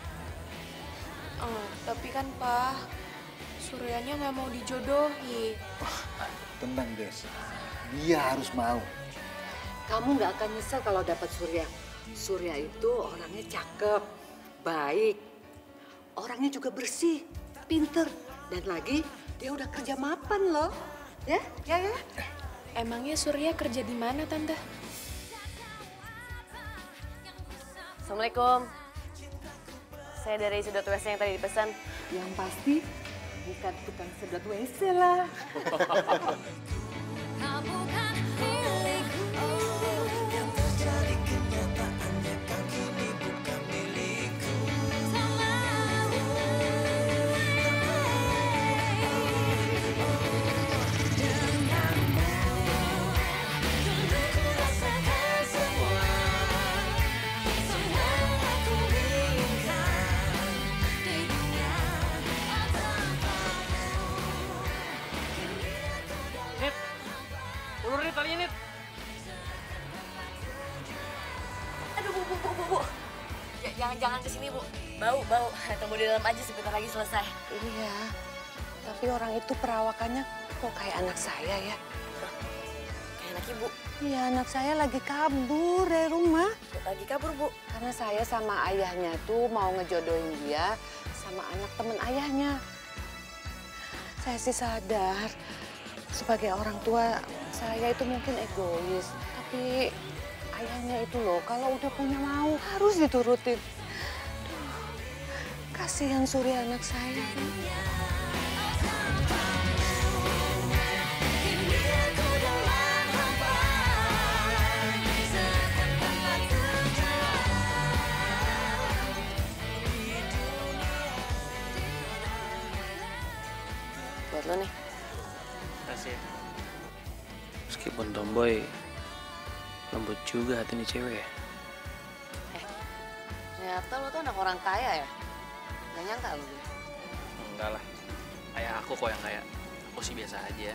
E: Oh, tapi kan Pak, Suryanya nggak mau dijodohi.
F: Tenang, Des. Dia harus mau.
K: Kamu nggak akan nyesel kalau dapat Surya. Surya itu orangnya cakep, baik. Orangnya juga bersih, pinter. Dan lagi dia udah kerja mapan loh. Ya, ya, ya.
E: Emangnya Surya kerja di mana, Tante?
C: Assalamualaikum. Saya dari sedot W C yang tadi dipesan.
K: Yang pasti bukan tukang sedot W C lah.
M: Kau bukan milikku.
A: Yang terjadi kenyataannya kau kini bukan milikku.
M: Denganmu dulu ku rasakan semua. Semua yang aku inginkan di dunia tanpamu.
D: Nit, ulurin talinya, Nit.
C: Aduh, Bu, Bu, Bu, Bu, Bu. Ya, jangan, jangan kesini, Bu. Bau, bau. Tunggu di dalam aja, sebentar lagi selesai.
K: Iya, tapi orang itu perawakannya kok kayak anak saya ya.
C: Kayak anak Ibu.
K: Iya, anak saya lagi kabur dari rumah.
C: Lagi kabur, Bu.
K: Karena saya sama ayahnya tuh mau ngejodohin dia sama anak temen ayahnya. Saya sih sadar, sebagai orang tua saya itu mungkin egois. Tapi ayahnya itu loh, kalau udah punya mau harus diturutin. Duh, kasihan Surya anak saya.
C: Buat lo nih.
D: Kasih. Meskipun tomboy, lembut juga hati nih cewek ya.
C: Ternyata lo tuh anak orang kaya ya? Gak nyangka lo.
D: Enggak lah. Ayah aku kok yang kaya. Aku sih biasa aja.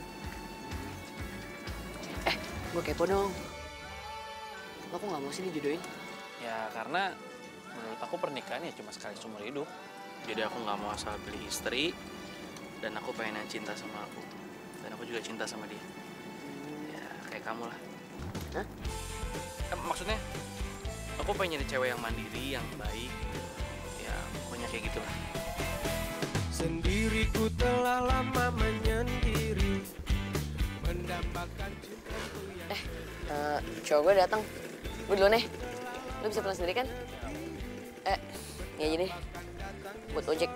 C: Eh, gue kepo dong. Lo kok gak mau sih dijodohin?
D: Ya karena menurut aku pernikahan ya cuma sekali seumur hidup. Jadi aku nggak mau asal pilih istri. Dan aku pengen yang cinta sama aku. Dan aku juga cinta sama dia. Ya kayak kamu lah.
C: Hah?
D: Eh, maksudnya, aku pengen jadi cewek yang mandiri, yang baik. Ya pokoknya kayak gitulah.
A: Sendiriku telah lama menyendiri, mendambakan cintaku yang...
C: Eh, uh, cowok gue datang. Gue duluan nih. Lo bisa pulang sendiri kan? Eh, ya gini. Buat ojek.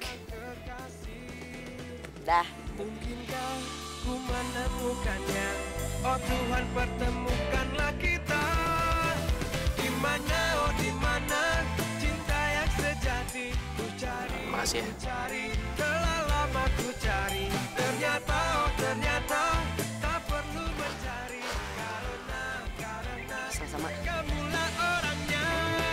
C: Dah.
A: Mungkinkah ku menemukannya? Oh Tuhan, pertemukanlah kita. Di mana, oh di mana cinta yang sejati ku cari.
D: Makasih ya.
A: Ku cari, telah lama ku cari. Ternyata, oh ternyata tak perlu mencari. Karena, karena
C: sama-sama.
A: Kamulah orangnya.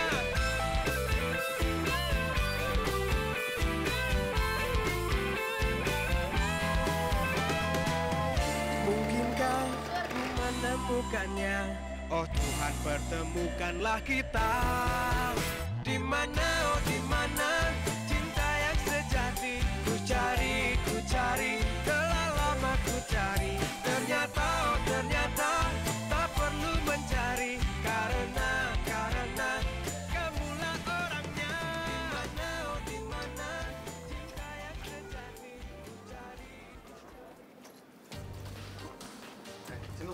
A: Mungkinkah ku menemukannya? Oh Tuhan, pertemukanlah kita. Di mana, oh di mana cinta yang sejati ku cari, ku cari, telah lama ku cari. Ternyata, oh ternyata tak perlu mencari. Karena, karena kamulah orangnya. Di mana, oh di mana cinta yang sejati ku cari.
B: Sini lu.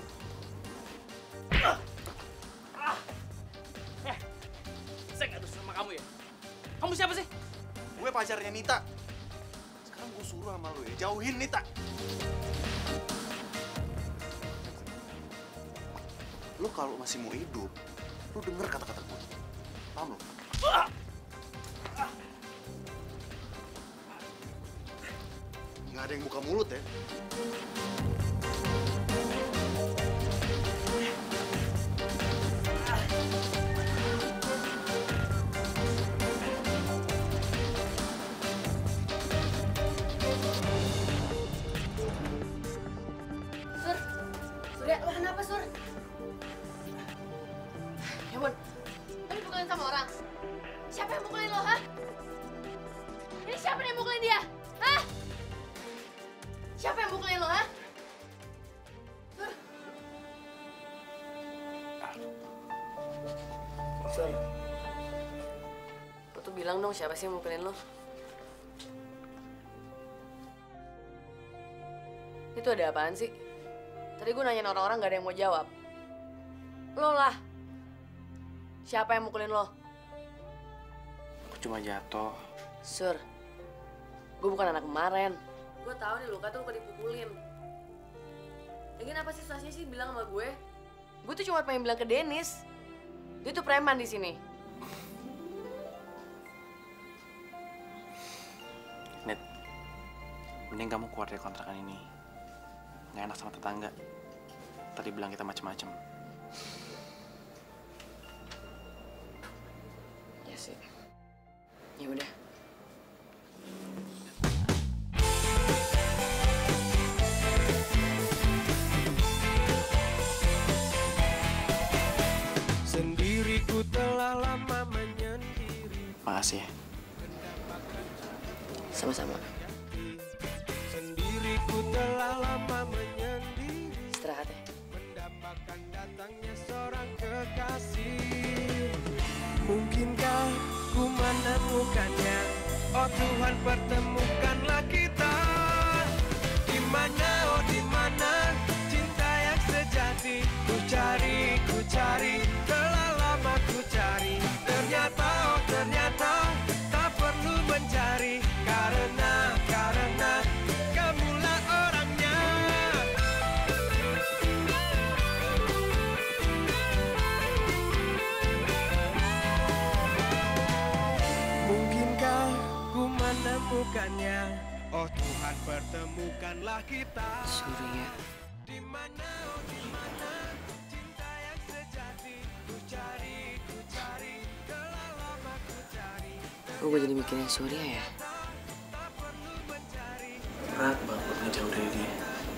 D: Eh, saya nggak sama kamu ya? Kamu siapa sih?
B: Gue pacarnya Nita. Sekarang gue suruh sama lu ya, jauhin Nita. Lu kalau masih mau hidup, lu denger kata-kata gue. Paham lu? Nggak ada yang buka mulut ya.
C: Sur, Surya, lo kenapa, Sur? Ya, Bun. Ayo bukain sama orang? Siapa yang mukulin lo, hah? Ini siapa yang mukulin dia? Hah? Siapa yang mukulin lo, hah?
H: Sur.
C: Lo tuh bilang dong siapa sih yang mukulin lo? Itu ada apaan sih? Tadi gue nanyain orang-orang gak ada yang mau jawab. Lo lah. Siapa yang mukulin lo?
D: Aku cuma jatuh.
C: Sur, gue bukan anak kemarin. Gue tahu di luka tuh luka dipukulin. Lagian apa sih Sasnya sih bilang sama gue? Gue tuh cuma pengen bilang ke Dennis. Dia tuh preman di sini.
D: Nit, mending kamu keluar dari kontrakan ini. Nggak enak sama tetangga. Tadi bilang kita macem-macem.
C: Ya sih. Ya udah.
A: Sendiriku telah lama menyendiri.
D: Makasih ya.
C: Sama-sama.
A: Sendiriku telah lama menyendiri.
C: Istirahat ya.
A: Mendapatkan datangnya seorang kekasih. Mungkinkah ku menemukannya? Oh Tuhan, pertemukanlah kita. Di mana, oh di mana cinta yang sejati? Ku cari, ku cari, telah lama ku cari. Ternyata, oh ternyata tak perlu mencari. Karena, karena kamulah orangnya. Mungkinkah ku menemukannya? Oh Tuhan, pertemukanlah kita.
C: Surya.
A: Di mana, oh di mana cinta yang sejati? Ku cari, ku cari, telah lama ku cari.
C: Kok gue jadi mikirin Surya ya?
D: Berat banget buat ngejauh dari dia.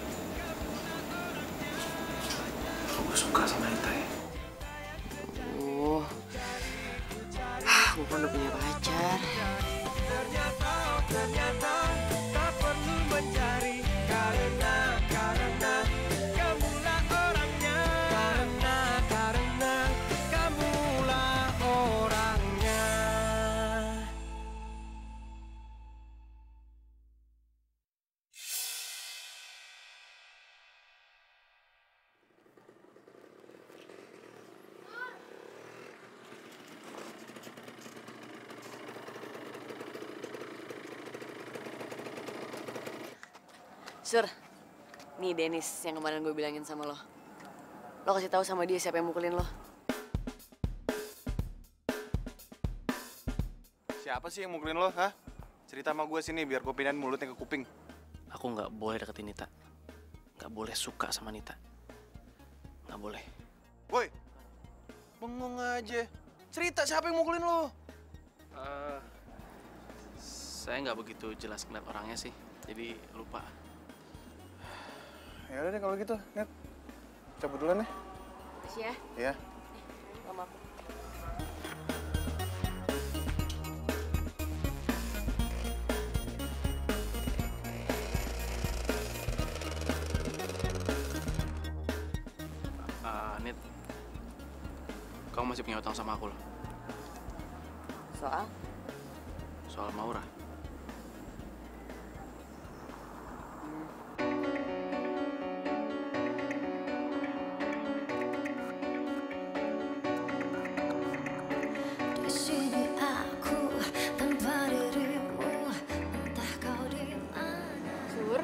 D: Aku suka sama Nita ya.
C: Oh, ah, gue kan udah punya pacar.
A: Ternyata, oh ternyata tak perlu mencari. Karena, karena kamulah orangnya. Karena, karena kamulah orangnya.
C: Sur, nih Dennis yang kemarin gue bilangin sama lo. Lo kasih tahu sama dia siapa yang mukulin lo.
B: Siapa sih yang mukulin lo, hah? Cerita sama gue sini biar gue pindahin mulutnya ke kuping.
D: Aku nggak boleh deketin Nita. Nggak boleh suka sama Nita. Nggak boleh.
B: Woi, bengong aja. Cerita siapa yang mukulin lo?
D: Uh, saya nggak begitu jelas ngeliat orangnya sih. Jadi lupa.
B: Ya udah deh kalau gitu, Net. Cabut duluan ya.
C: Makasih ya.
B: Iya.
C: Sama aku.
D: Uh, Nit, kamu masih punya utang sama aku loh.
C: Soal?
D: Soal Maura.
M: Di sini aku tanpa dirimu, entah kau di mana.
E: Sur?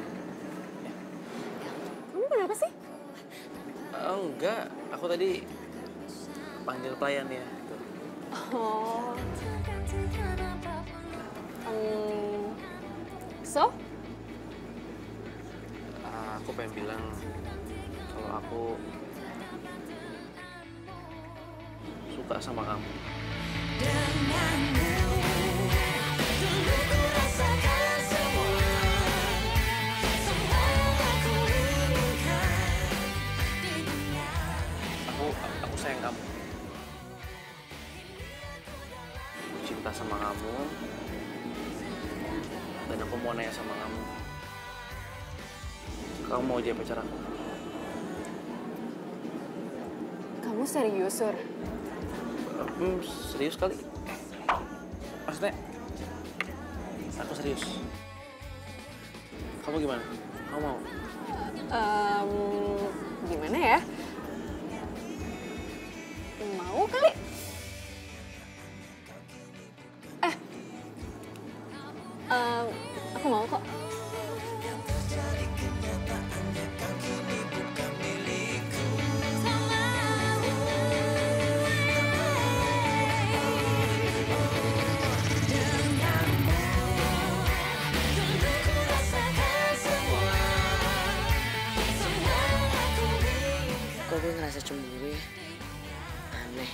E: Kamu kenapa sih?
D: Oh, enggak, aku tadi panggil pelayan ya. Tuh.
E: Oh. Um, so?
D: Uh, aku pengen bilang kalau aku suka sama kamu.
M: Denganmu, dulu ku rasakan semua, semua aku inginkan di dunia.
D: Aku, aku sayang kamu. cinta sama kamu. Dan aku mau nanya sama kamu. Kamu mau jadi pacar aku?
E: Kamu serius, Sur?
D: Hmm, serius kali. Maksudnya, aku serius. Kamu gimana? Kamu mau?
E: Um, gimana ya? Mau kali? Eh, um, aku mau kok.
C: Kok gue ngerasa cemburu ya? Aneh.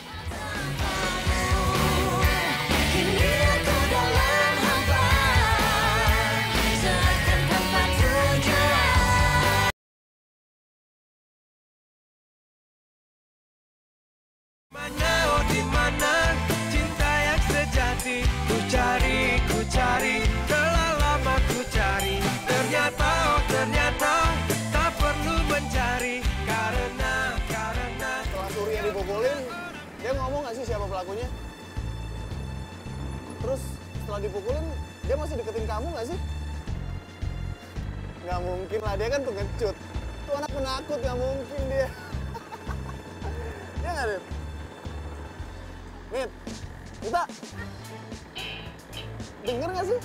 A: Mana oh di mana cinta yang sejati? Ku cari, ku cari, telah lama ku cari. Ternyata oh ternyata tak perlu mencari karena karena.
B: Setelah Surya dipukulin, dia ngomong nggak sih siapa pelakunya? Terus setelah dipukulin, dia masih deketin kamu nggak sih? Nggak mungkin lah, dia kan pengecut. Tuh anak penakut, nggak mungkin dia. Dia nggak, Dit? Nit, Nita, denger nggak sih?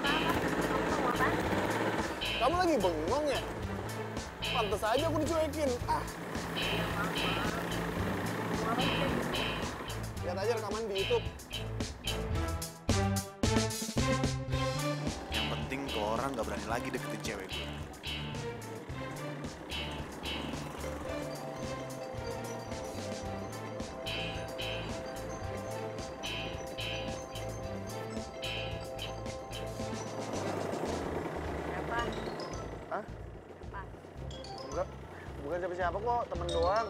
B: Kamu lagi bengong ya? Pantes aja aku dicuekin. Ah. Lihat aja rekaman di YouTube. Yang penting tuh orang nggak berani lagi deketin cewek gue. Hah? Enggak, bukan siapa-siapa kok, temen doang.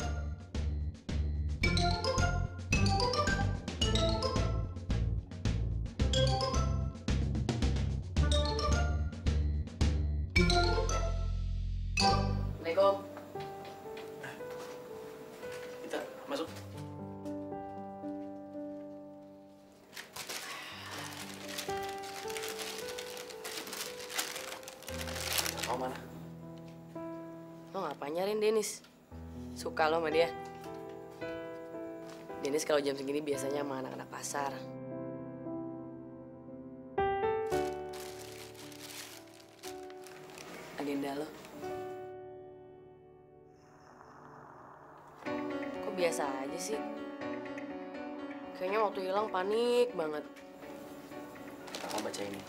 C: Assalamualaikum.
D: Kita masuk. Kamu mana?
C: Lo ngapain nyariin Denis? Suka lo sama dia? Denis kalau jam segini biasanya sama anak-anak pasar. Agenda lo? Kok biasa aja sih? Kayaknya waktu hilang panik banget.
D: Kamu baca ini.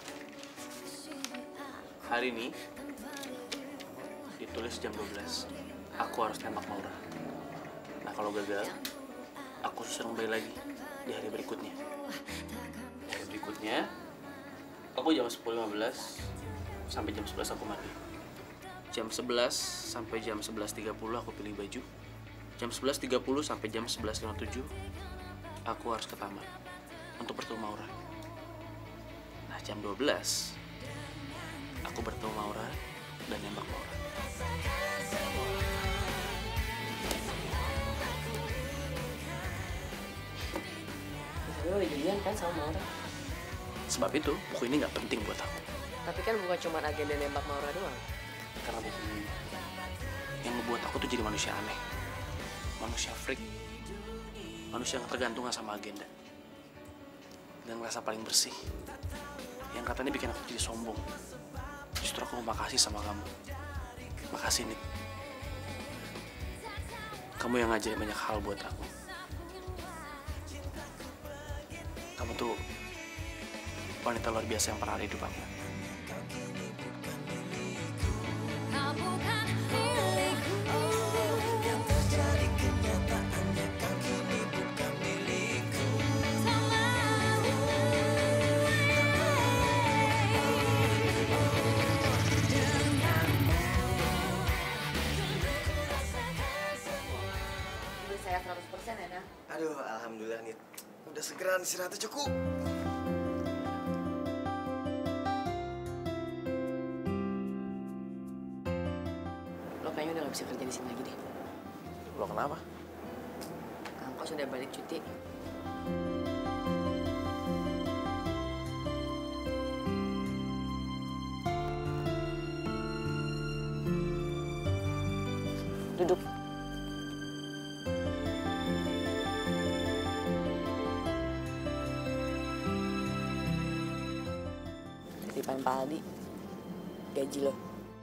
D: Hari ini ditulis jam dua belas. Aku harus tembak Maura. Nah kalau gagal, aku suruh kembali lagi di hari berikutnya. Di hari berikutnya, aku jam sepuluh lima belas sampai jam sebelas aku mandi. Jam sebelas sampai jam sebelas tiga puluh aku pilih baju. Jam sebelas tiga puluh sampai jam sebelas lima puluh tujuh aku harus ke taman untuk bertemu Maura. Nah jam dua belas aku bertemu Maura dan nembak Maura.
C: Tapi lo udah jadian kan sama Maura?
D: Sebab itu buku ini nggak penting buat aku.
C: Tapi kan bukan cuma agenda nembak Maura doang.
D: Karena buku ini yang membuat aku tuh jadi manusia aneh. Manusia freak. Manusia yang tergantungan sama agenda. Dan ngerasa paling bersih. Yang katanya bikin aku jadi sombong. Justru aku mau makasih sama kamu. Makasih, Nit. Kamu yang ngajarin banyak hal buat aku. Kamu tuh wanita luar biasa yang pernah ada di hidup aku.
N: Aduh, alhamdulillah nih. Udah segeran istirahatnya cukup.
C: di sini lagi deh.
D: Lo kenapa?
C: Kang Kos udah balik cuti. Duduk. Titipan Pak Aldi. Gaji lo.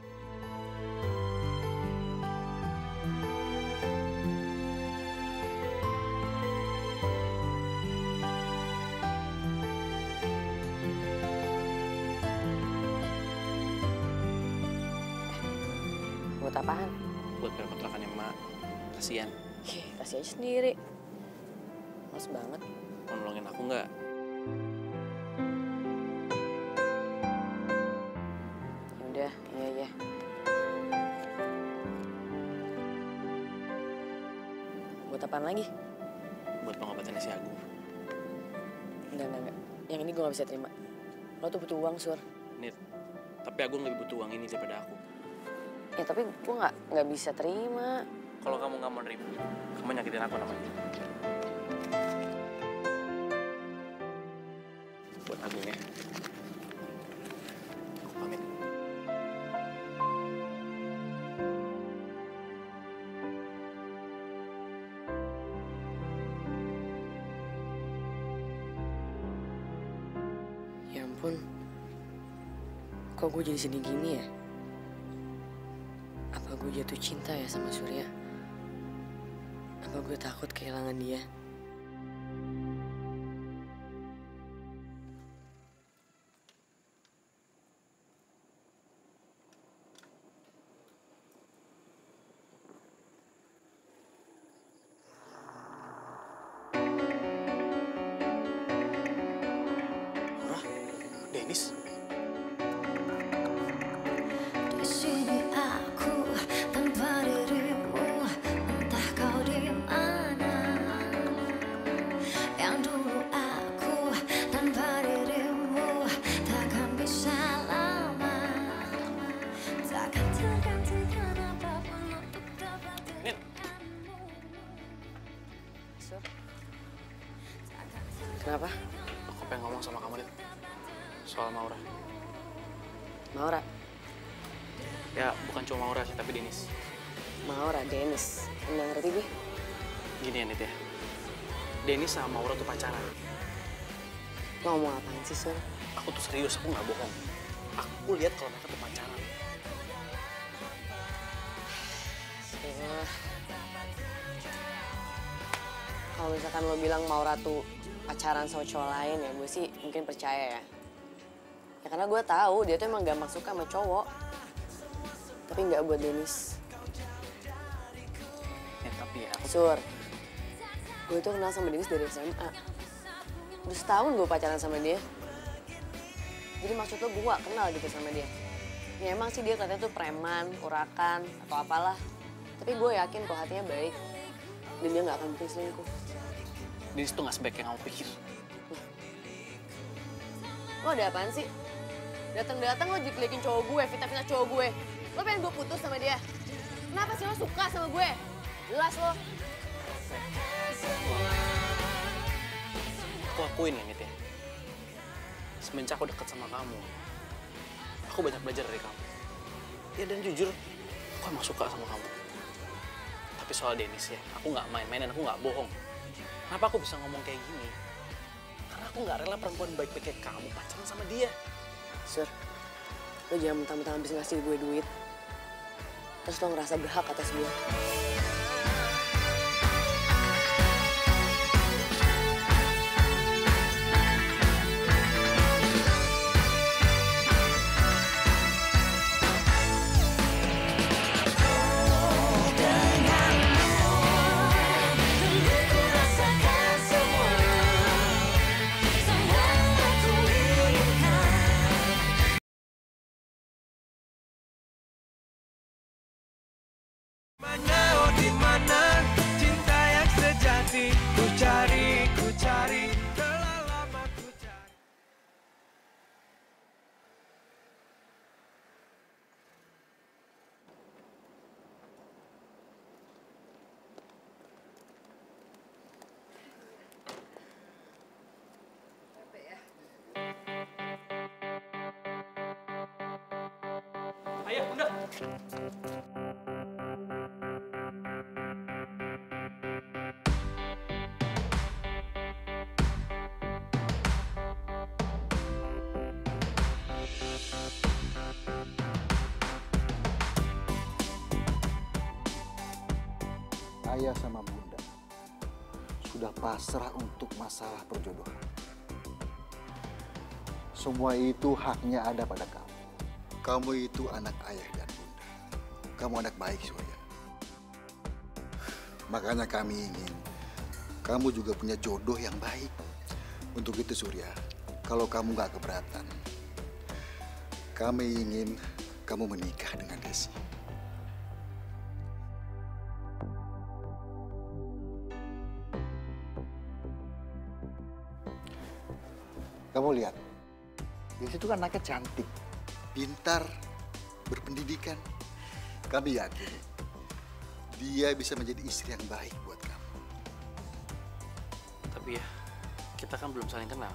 C: Buat apaan?
D: Buat bayar kontrakannya emak. Kasian.
C: Ih, kasih aja sendiri. Males banget.
D: Mau nolongin aku nggak?
C: Ya udah, iya iya. Buat apaan lagi?
D: Buat pengobatannya si Agung.
C: Enggak, enggak, enggak. Yang ini gue gak bisa terima. Lo tuh butuh uang, Sur.
D: Nit, tapi Agung lebih butuh uang ini daripada aku.
C: Ya tapi gue gak, nggak bisa terima.
D: Kalau kamu nggak mau nerima, kamu nyakitin aku namanya. Buat Agung ya. Aku pamit.
C: Ya ampun. Kok gue jadi sedih gini ya? Apa gue jatuh cinta ya sama Surya? Apa gue takut kehilangan dia?
B: Hah? Dennis?
M: Di sini aku tanpa dirimu, entah kau di mana. Yang dulu aku tanpa dirimu takkan bisa lama, takkan tergantikan apapun untuk dapat denganmu.
C: Sur. Kenapa?
D: Aku pengen ngomong sama kamu, Nit. Soal Maura.
C: Maura?
D: Ya, bukan cuma Maura sih, tapi Dennis.
C: Maura, Dennis. Nggak ngerti gue.
D: Gini ya, Nit ya. Dennis sama Maura tuh pacaran.
C: Lo ngomong apaan sih, Sur?
D: Aku tuh serius, aku nggak bohong. Aku lihat kalau mereka tuh pacaran.
C: Ya. Kalau misalkan lo bilang Maura tuh pacaran sama cowok lain ya, gue sih mungkin percaya ya. Ya karena gue tahu dia tuh emang gampang suka sama cowok. Tapi nggak buat Dennis.
D: Ya, tapi ya aku...
C: Sur, gue tuh kenal sama Dennis dari S M A. Udah setahun gue pacaran sama dia. Jadi maksud lo gue gak kenal gitu sama dia. Ya emang sih dia katanya tuh preman, urakan, atau apalah. Tapi gue yakin kok hatinya baik. Dan dia gak akan bikin selingkuh.
D: Dennis tuh gak sebaik yang kamu pikir.
C: Lo ada apaan sih? Datang-datang lo jelek-jelekin cowok gue, fitnah-fitnah cowok gue. Lo pengen gue putus sama dia? Kenapa sih lo suka sama gue? Jelas lo.
D: Aku akuin ya, Nit ya. Semenjak aku deket sama kamu, aku banyak belajar dari kamu. Ya dan jujur, aku emang suka sama kamu. Tapi soal Dennis ya, aku nggak main-main dan aku nggak bohong. Kenapa aku bisa ngomong kayak gini? Karena aku nggak rela perempuan baik-baik kayak kamu pacaran sama dia.
C: Sur, lo jangan mentang-mentang habis ngasih gue duit. Terus lo ngerasa berhak atas gue.
A: Mana oh di mana cinta yang sejati ku cari ku cari telah lama ku cari.
D: Ayah, bunda.
F: Ayah sama bunda sudah pasrah untuk masalah perjodohan. Semua itu haknya ada pada kamu. Kamu itu anak ayah dan bunda. Kamu anak baik, Surya. Makanya kami ingin kamu juga punya jodoh yang baik. Untuk itu, Surya, kalau kamu nggak keberatan, kami ingin kamu menikah dengan Desi. Kamu lihat, Desi itu kan anaknya cantik, pintar, berpendidikan. Kami yakin dia bisa menjadi istri yang baik buat kamu.
D: Tapi ya, kita kan belum saling kenal.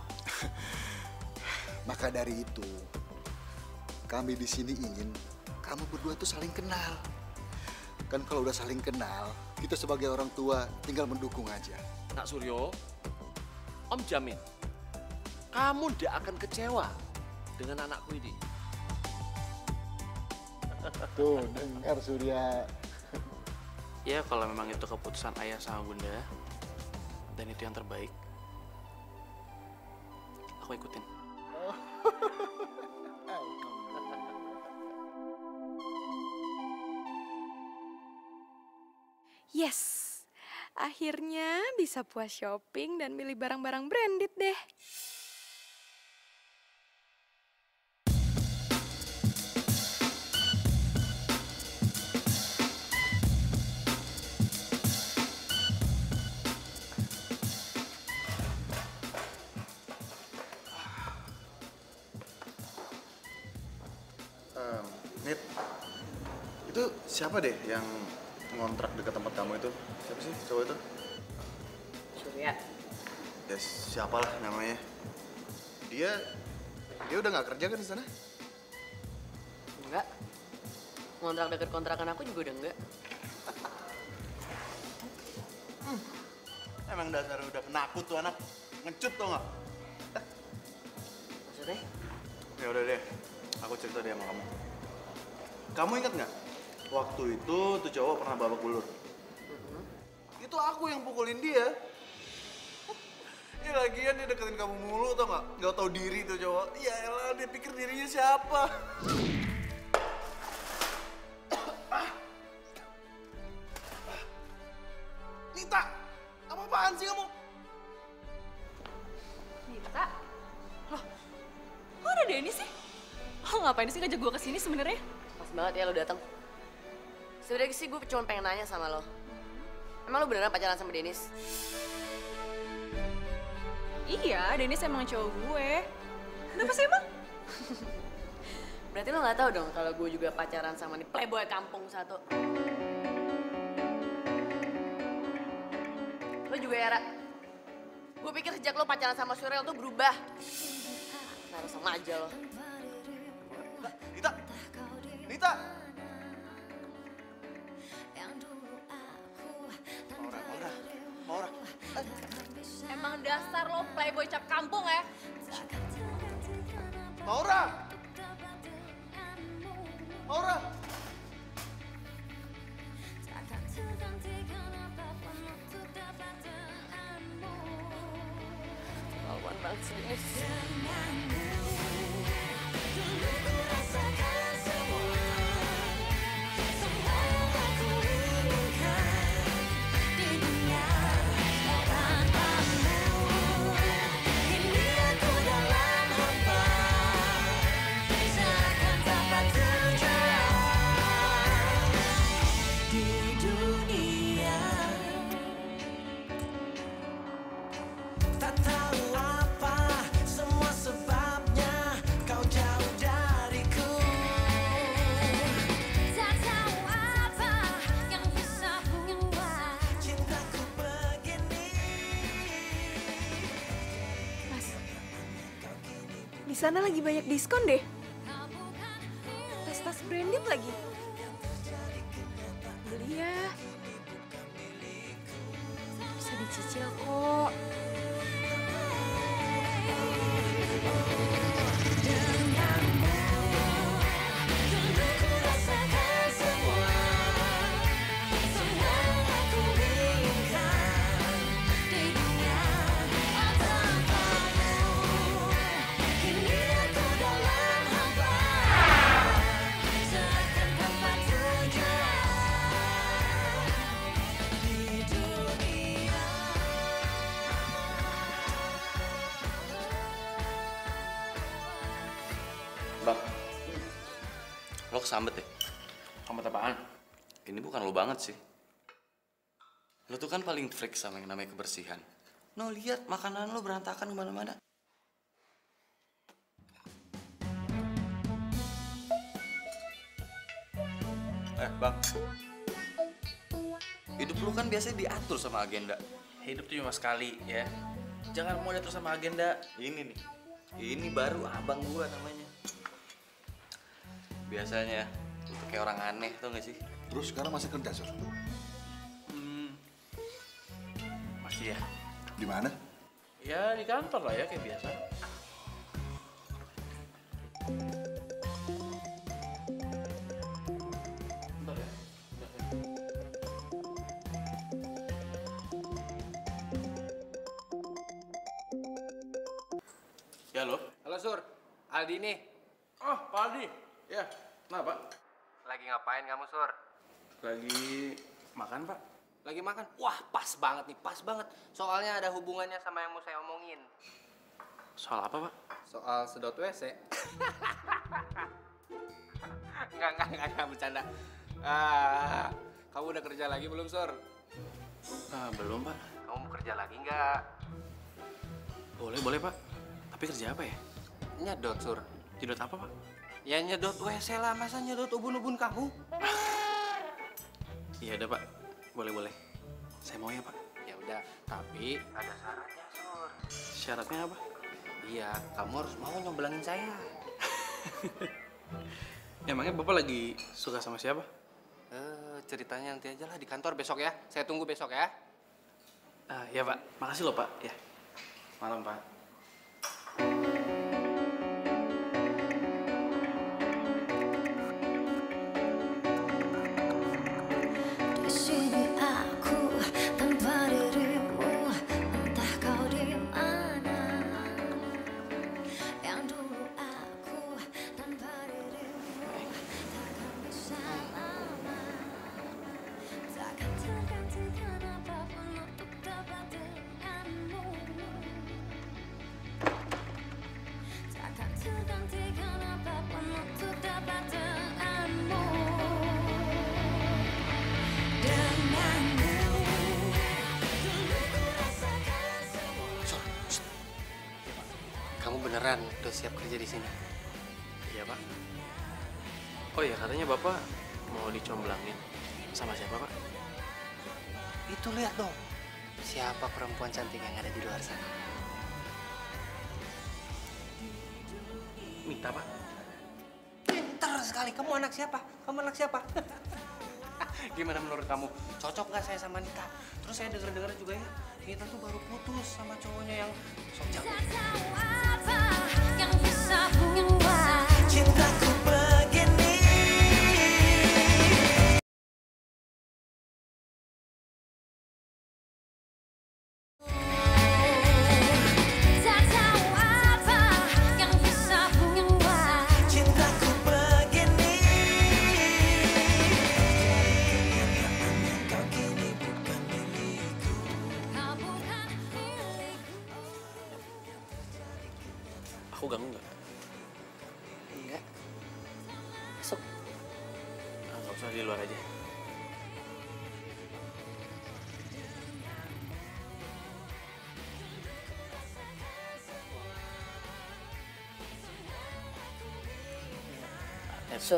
F: Maka dari itu, kami di sini ingin kamu berdua tuh saling kenal. Kan kalau udah saling kenal, kita sebagai orang tua tinggal mendukung aja.
J: Nak Suryo, Om jamin kamu tidak akan kecewa dengan anakku ini.
F: Tuh, dengar Surya.
D: Ya kalau memang itu keputusan ayah sama bunda, dan itu yang terbaik, aku ikutin.
N: Yes, akhirnya bisa puas shopping dan milih barang-barang branded deh.
B: Um, Nit, itu siapa deh yang ngontrak dekat tempat kamu itu? Siapa sih cowok itu?
C: Surya.
B: Ya siapalah namanya. Dia dia udah nggak kerja kan di sana?
C: Enggak. Kontrak deket kontrakan aku juga udah enggak.
B: Hmm. Emang dasar udah penakut tuh anak. Ngecut tau nggak?
C: Maksudnya?
B: Ya udah deh, aku cerita deh sama kamu. Kamu ingat nggak? Waktu itu tuh cowok pernah babak belur. Mm-hmm. Itu aku yang pukulin dia. Ya lagian dia deketin kamu mulu tau nggak? Nggak tahu diri tuh cowok. Ya elah, dia pikir dirinya siapa? Nita, apa-apaan sih kamu?
E: Nita? Loh, kok ada Denny sih? Lo ngapain sih ngajak gue kesini sebenarnya?
C: Pas banget ya lo datang. Sebenernya sih gue cuma pengen nanya sama lo. Emang lo beneran pacaran sama Dennis?
E: Iya, Dennis emang cowok gue. Kenapa sih emang?
C: Berarti lo nggak tahu dong kalau gue juga pacaran sama nih playboy kampung satu. Lo juga ya, Ra? Gue pikir sejak lo pacaran sama Surel tuh berubah. Nah, sama aja lo.
B: Nita! Nita! Maura, Maura, Maura. Eh.
E: Emang dasar lo playboy cap kampung ya?
B: Maura! Maura!
C: Lawan banget sih, Dennis.
N: Di sana lagi banyak diskon deh. Tas-tas
E: branded lagi. Beli ya. Bisa dicicil kok.
G: Bang, lo kesambet ya?
D: Kesambet apaan?
G: Ini bukan lo banget sih. Lo tuh kan paling freak sama yang namanya kebersihan. No, lihat makanan lo berantakan kemana-mana. Eh, Bang. Hidup lo kan biasanya diatur sama agenda.
D: Hidup tuh cuma sekali ya. Jangan mau diatur sama agenda.
G: Ini nih, ini baru abang gua namanya. Biasanya itu kayak orang aneh, tau gak sih?
F: Terus sekarang masih kerja, Sur?
D: Hmm, masih ya.
F: Di mana?
D: Ya di kantor lah ya kayak biasa. Bentar ya. Bentar ya. Ya lo?
I: Halo Sur, Aldi nih.
D: Oh, Pak Aldi. Ya, kenapa?
I: Lagi ngapain kamu Sur?
D: Lagi makan, Pak.
I: Lagi makan? Wah pas banget nih, pas banget. Soalnya ada hubungannya sama yang mau saya omongin.
D: Soal apa, Pak?
I: Soal sedot W C. Enggak, enggak, enggak, enggak, bercanda. Ah, kamu udah kerja lagi belum, Sur?
D: Ah, belum, Pak.
I: Kamu mau kerja lagi nggak?
D: Boleh, boleh, Pak. Tapi kerja apa ya?
I: Nyedot, Sur.
D: Nyedot apa, Pak?
I: Ya nyedot W C lah, masa nyedot ubun-ubun kamu?
D: Iya udah, Pak. Boleh, boleh. Saya mau ya, Pak.
I: Ya udah, tapi ada syaratnya, Sur.
D: Syaratnya apa?
I: Iya, kamu harus mau nyomblangin saya.
D: Emangnya Bapak lagi suka sama siapa?
I: Eh, ceritanya nanti aja lah di kantor besok ya. Saya tunggu besok ya.
D: Ah, ya, Pak. Makasih loh, Pak. Ya. Malam, Pak.
M: Di sini aku tanpa dirimu, entah kau di mana. Yang dulu aku tanpa dirimu takkan bisa lama. Takkan tergantikan apapun untuk dapat denganmu. Takkan tergantikan apapun untuk dapat denganmu.
I: Kamu beneran udah siap kerja di sini?
D: Iya, Pak. Oh iya, katanya Bapak mau dicomblangin. Sama siapa, Pak?
I: Itu lihat dong. Siapa perempuan cantik yang ada di luar sana?
D: Mita, Pak.
I: Pintar sekali. Kamu anak siapa? Kamu anak siapa? Gimana menurut kamu? Cocok nggak saya sama Nita? Terus saya denger-dengar juga ya, Nita tuh baru putus sama cowoknya yang sok jago.
M: Yang bisa buat cintaku begini. Tak tahu apa yang bisa buat cintaku begini. Kau kini bukan milikku. Kau bukan milikku.
D: Aku ganggu nggak?
C: Enggak. Masuk.
D: Ah, nggak usah, di luar aja.
C: Sur.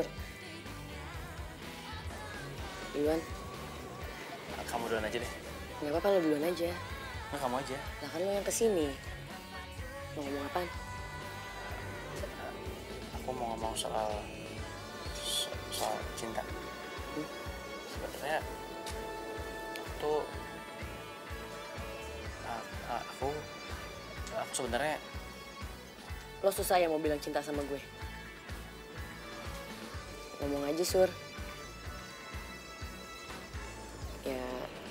C: Duluan.
D: Kamu duluan aja deh.
C: Nggak apa-apa, lo duluan aja.
D: Nah, kamu aja.
C: Lah kan lo yang kesini. Mau ngomong apaan?
D: Aku mau ngomong soal so-
I: soal cinta.
C: Hmm?
D: Sebenarnya tuh aku aku sebenarnya
C: Lo susah ya mau bilang cinta sama gue? Ngomong aja, Sur. Ya,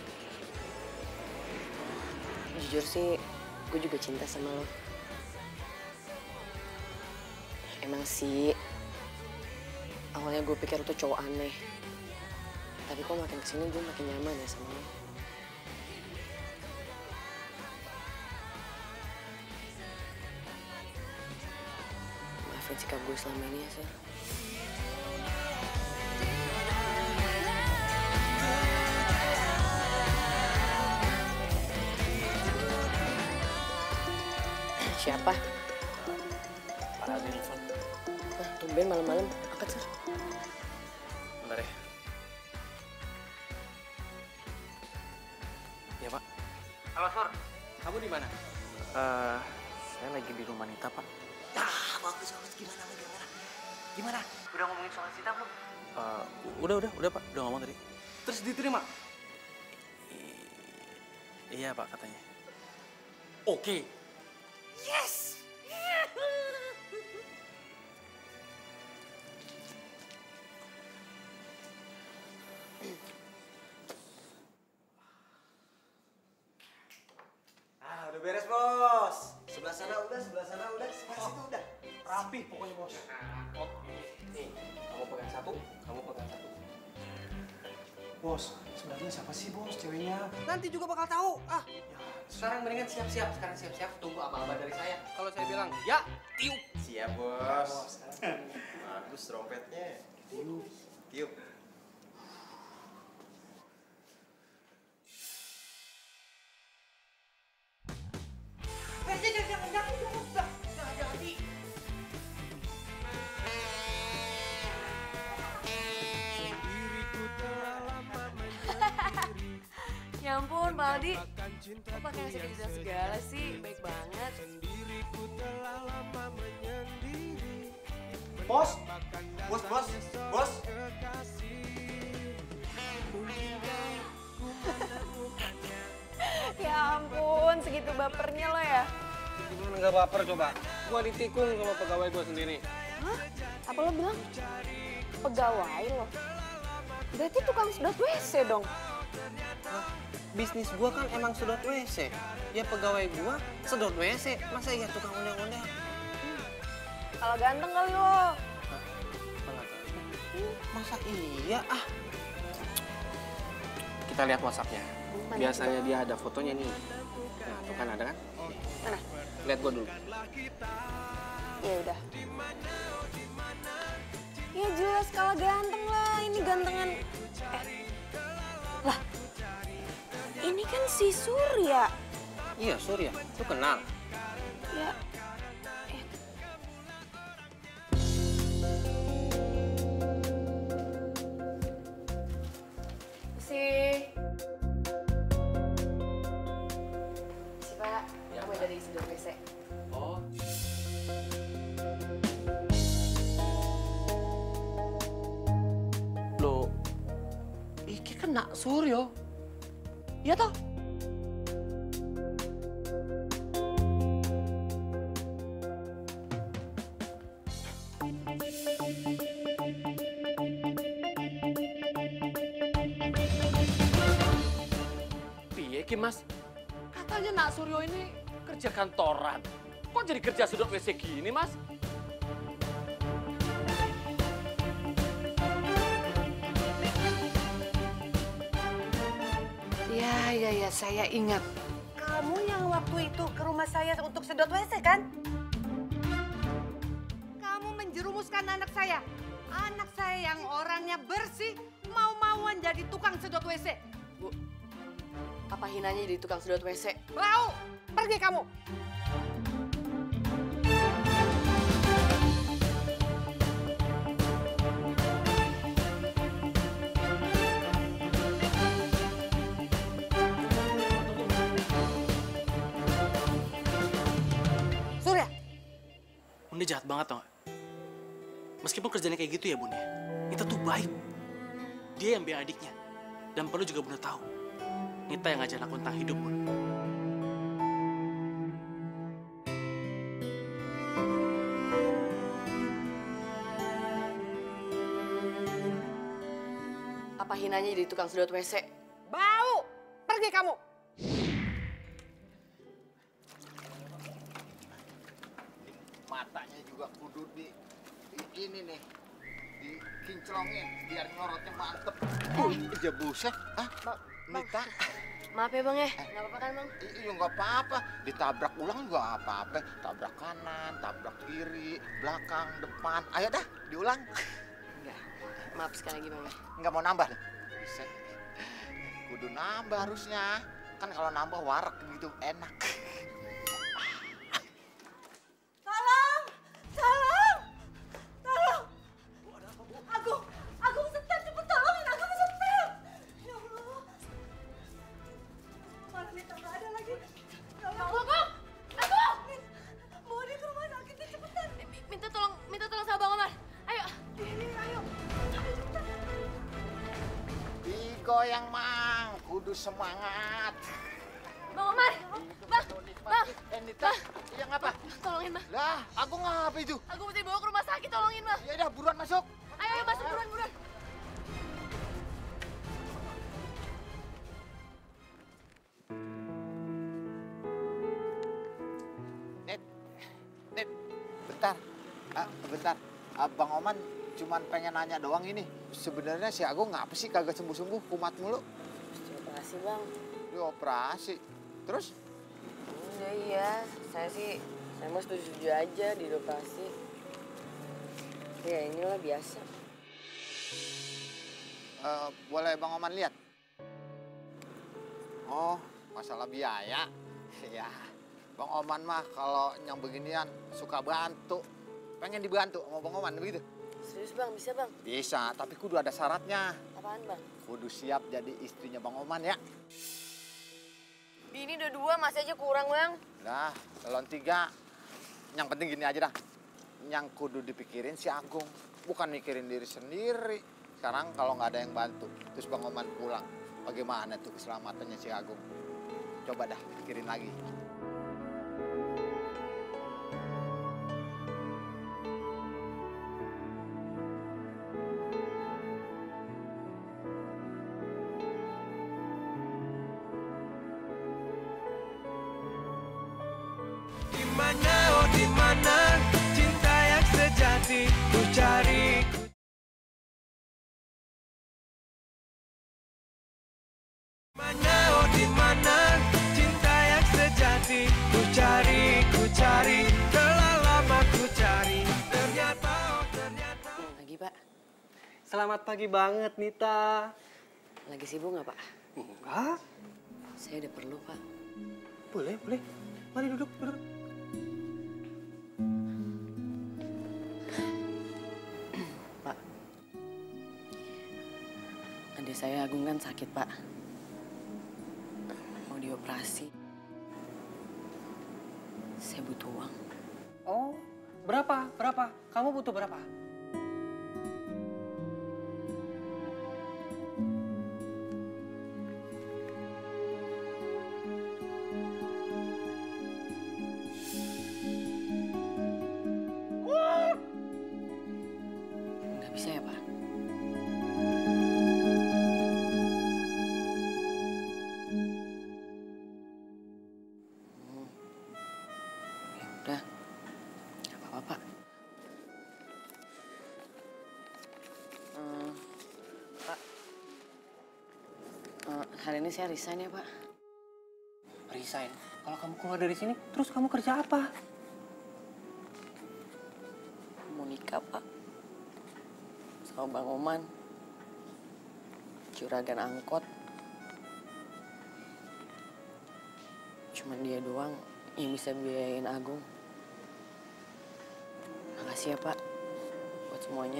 C: jujur sih, gue juga cinta sama lo. Emang sih, awalnya gue pikir lo tuh cowok aneh. Tapi kok makin kesini gue makin nyaman ya sama lo. Maafin sikap gue selama ini ya, Sur. Siapa?
D: Pak Aldi nelfon.
C: Nah, tumben malam-malam. Angkat, Sur.
D: Bentar ya. Ya, Pak.
I: Halo, Sur. Kamu di mana?
D: Eh, saya lagi di rumah Nita, Pak.
I: Ah, bagus, bagus. Gimana, gimana? Gimana? Udah ngomongin soal cinta belum?
D: Eh, udah, udah, udah, Pak. Udah ngomong tadi.
I: Terus diterima?
D: I- iya, Pak, katanya.
I: Oke. Yes!
B: Ah, udah beres, Bos. Sebelah sana udah, sebelah sana udah, sebelah situ udah.
I: Rapi pokoknya, Bos. Oke. Nih, kamu pegang satu, kamu pegang satu.
H: Bos, sebenarnya siapa sih bos ceweknya?
I: Nanti juga bakal tahu. Ah, sekarang mendingan siap-siap. Sekarang siap-siap. Tunggu abang-abang dari saya. Kalau saya bilang ya, tiup.
B: Siap, Bos. Bagus trompetnya. Tiup. Tiup.
K: Eh, jangan, jangan, jangan, jangan, jangan, jangan, di.
C: Ya ampun, Pak Aldi. Kok pakai ngasih kejutan segala sih? Baik banget.
B: Bos. Bos, bos. Bos.
N: Ya ampun, segitu bapernya lo ya.
I: Gimana nggak baper coba? Gua ditikung sama pegawai gua sendiri.
N: Hah? Apa lo bilang? Pegawai lo? Berarti tukang sedot W C dong?
I: Hah? Bisnis gua kan emang sedot W C. Ya pegawai gua sedot W C. Masa iya tukang ondel-ondel?
N: Kalau ganteng kali lo.
I: Masa iya? Ah. Kita lihat WhatsApp-nya.
N: Mana?
I: Biasanya dia ada fotonya nih. Nah, tuh kan ada kan?
N: Mana?
I: Lihat gua dulu.
N: Ya udah. Ya jelas kalah ganteng lah. Ini gantengan. Eh. Lah. Ini kan si Surya.
I: Iya, Surya. Lu kenal?
N: Ya. Si. Si Pak,
I: Ya,
N: kamu
I: Pak.
N: dari sedot W C.
I: Oh. Loh, iki kena Suryo. Iya toh?
J: Piye ki Mas? Katanya Nak Suryo ini kerja kantoran. Kok jadi kerja sedot W C gini Mas?
K: Ya, ya, ya, saya ingat. Kamu yang waktu itu ke rumah saya untuk sedot W C, kan? Kamu menjerumuskan anak saya. Anak saya yang orangnya bersih, mau-mauan jadi tukang sedot W C.
C: Bu, apa hinanya jadi tukang sedot W C?
K: Bau! Pergi kamu!
D: Dia jahat banget tau gak? Meskipun kerjanya kayak gitu ya Bun ya, Nita tuh baik. Dia yang biaya adiknya. Dan perlu juga Bunda tahu, Nita yang ngajarin aku tentang hidup, Bun.
C: Apa hinanya jadi tukang sedot W C?
K: Bau! Pergi kamu!
F: Matanya juga kudu di, di ini nih, dikinclongin biar nyorotnya mantep. Oh, iya buset. Ah, Nita.
C: Maaf ya Bang ya, nggak apa-apa kan Bang?
F: Iya nggak apa-apa, ditabrak ulang juga nggak apa-apa. Tabrak kanan, tabrak kiri, belakang, depan. Ayo dah, diulang.
C: Enggak, maaf sekali lagi Bang ya.
F: Nggak mau nambah nih? Bisa. Kudu nambah harusnya. Kan kalau nambah warak gitu, enak.
N: Tolong! Tolong! Tolong! Agung! Agung setel, cepet tolongin! Agung setel! Ya Allah! Mana Nita nggak ada lagi? Ya Allah! Agung! Agung! Bawa dia ke rumah sakit deh, cepetan!
C: Minta tolong, minta tolong sama Bang Omar. Ayo!
N: Ini, ayo!
F: Digoyang mang, kudu semangat.
C: Bang Omar! Bang! Bang!
F: Eh Nita, iya ngapa?
C: Tolongin Bang.
F: Lah, aku ngapa itu?
C: Aku mesti bawa ke rumah sakit, tolongin Bang.
F: Ya udah, buruan masuk.
C: Ayo, ayo masuk, buruan, buruan.
F: Net, Net, bentar, ah, bentar. Abang Oman cuman pengen nanya doang ini. Sebenarnya si Agung ngapa sih kagak sembuh-sembuh, kumat mulu?
C: Operasi Bang.
F: Di operasi, terus?
C: Iya, iya. Saya sih, saya mau setuju aja di operasi. Ya inilah biasa.
F: Uh, boleh Bang Oman lihat? Oh, masalah biaya. Ya, Bang Oman mah kalau yang beginian suka bantu. Pengen dibantu sama Bang Oman begitu?
C: Serius Bang, bisa Bang?
F: Bisa, tapi kudu ada syaratnya.
C: Apaan Bang?
F: Kudu siap jadi istrinya Bang Oman ya.
C: Ini udah dua, masih aja kurang Bang.
F: Nah, calon tiga. Yang penting gini aja dah. Yang kudu dipikirin si Agung. Bukan mikirin diri sendiri. Sekarang kalau nggak ada yang bantu, terus Bang Oman pulang. Bagaimana tuh keselamatannya si Agung? Coba dah pikirin lagi.
A: Dimana, oh dimana cinta yang sejati ku cari. Mana, oh dimana cinta yang sejati ku cari, ku cari. Telah lama ku cari, ternyata, oh ternyata.
C: Pagi Pak.
H: Selamat pagi banget Nita.
C: Lagi sibuk nggak Pak?
H: Enggak.
C: Saya udah perlu Pak.
H: Boleh, boleh. Mari duduk, duduk.
C: Pak, adik saya Agung kan sakit Pak. Mau dioperasi. Saya butuh uang.
I: Oh, berapa? Berapa? Kamu butuh berapa?
C: Nggak bisa ya Pak? Hmm. Ya udah, nggak apa-apa Pak. Hmm, Pak, eh, hari ini saya resign ya Pak.
I: Resign? Kalau kamu keluar dari sini, terus kamu kerja apa?
C: Mau nikah Pak. Sama Bang Oman. Juragan angkot. Cuman dia doang yang bisa biayain Agung. Makasih ya Pak buat semuanya.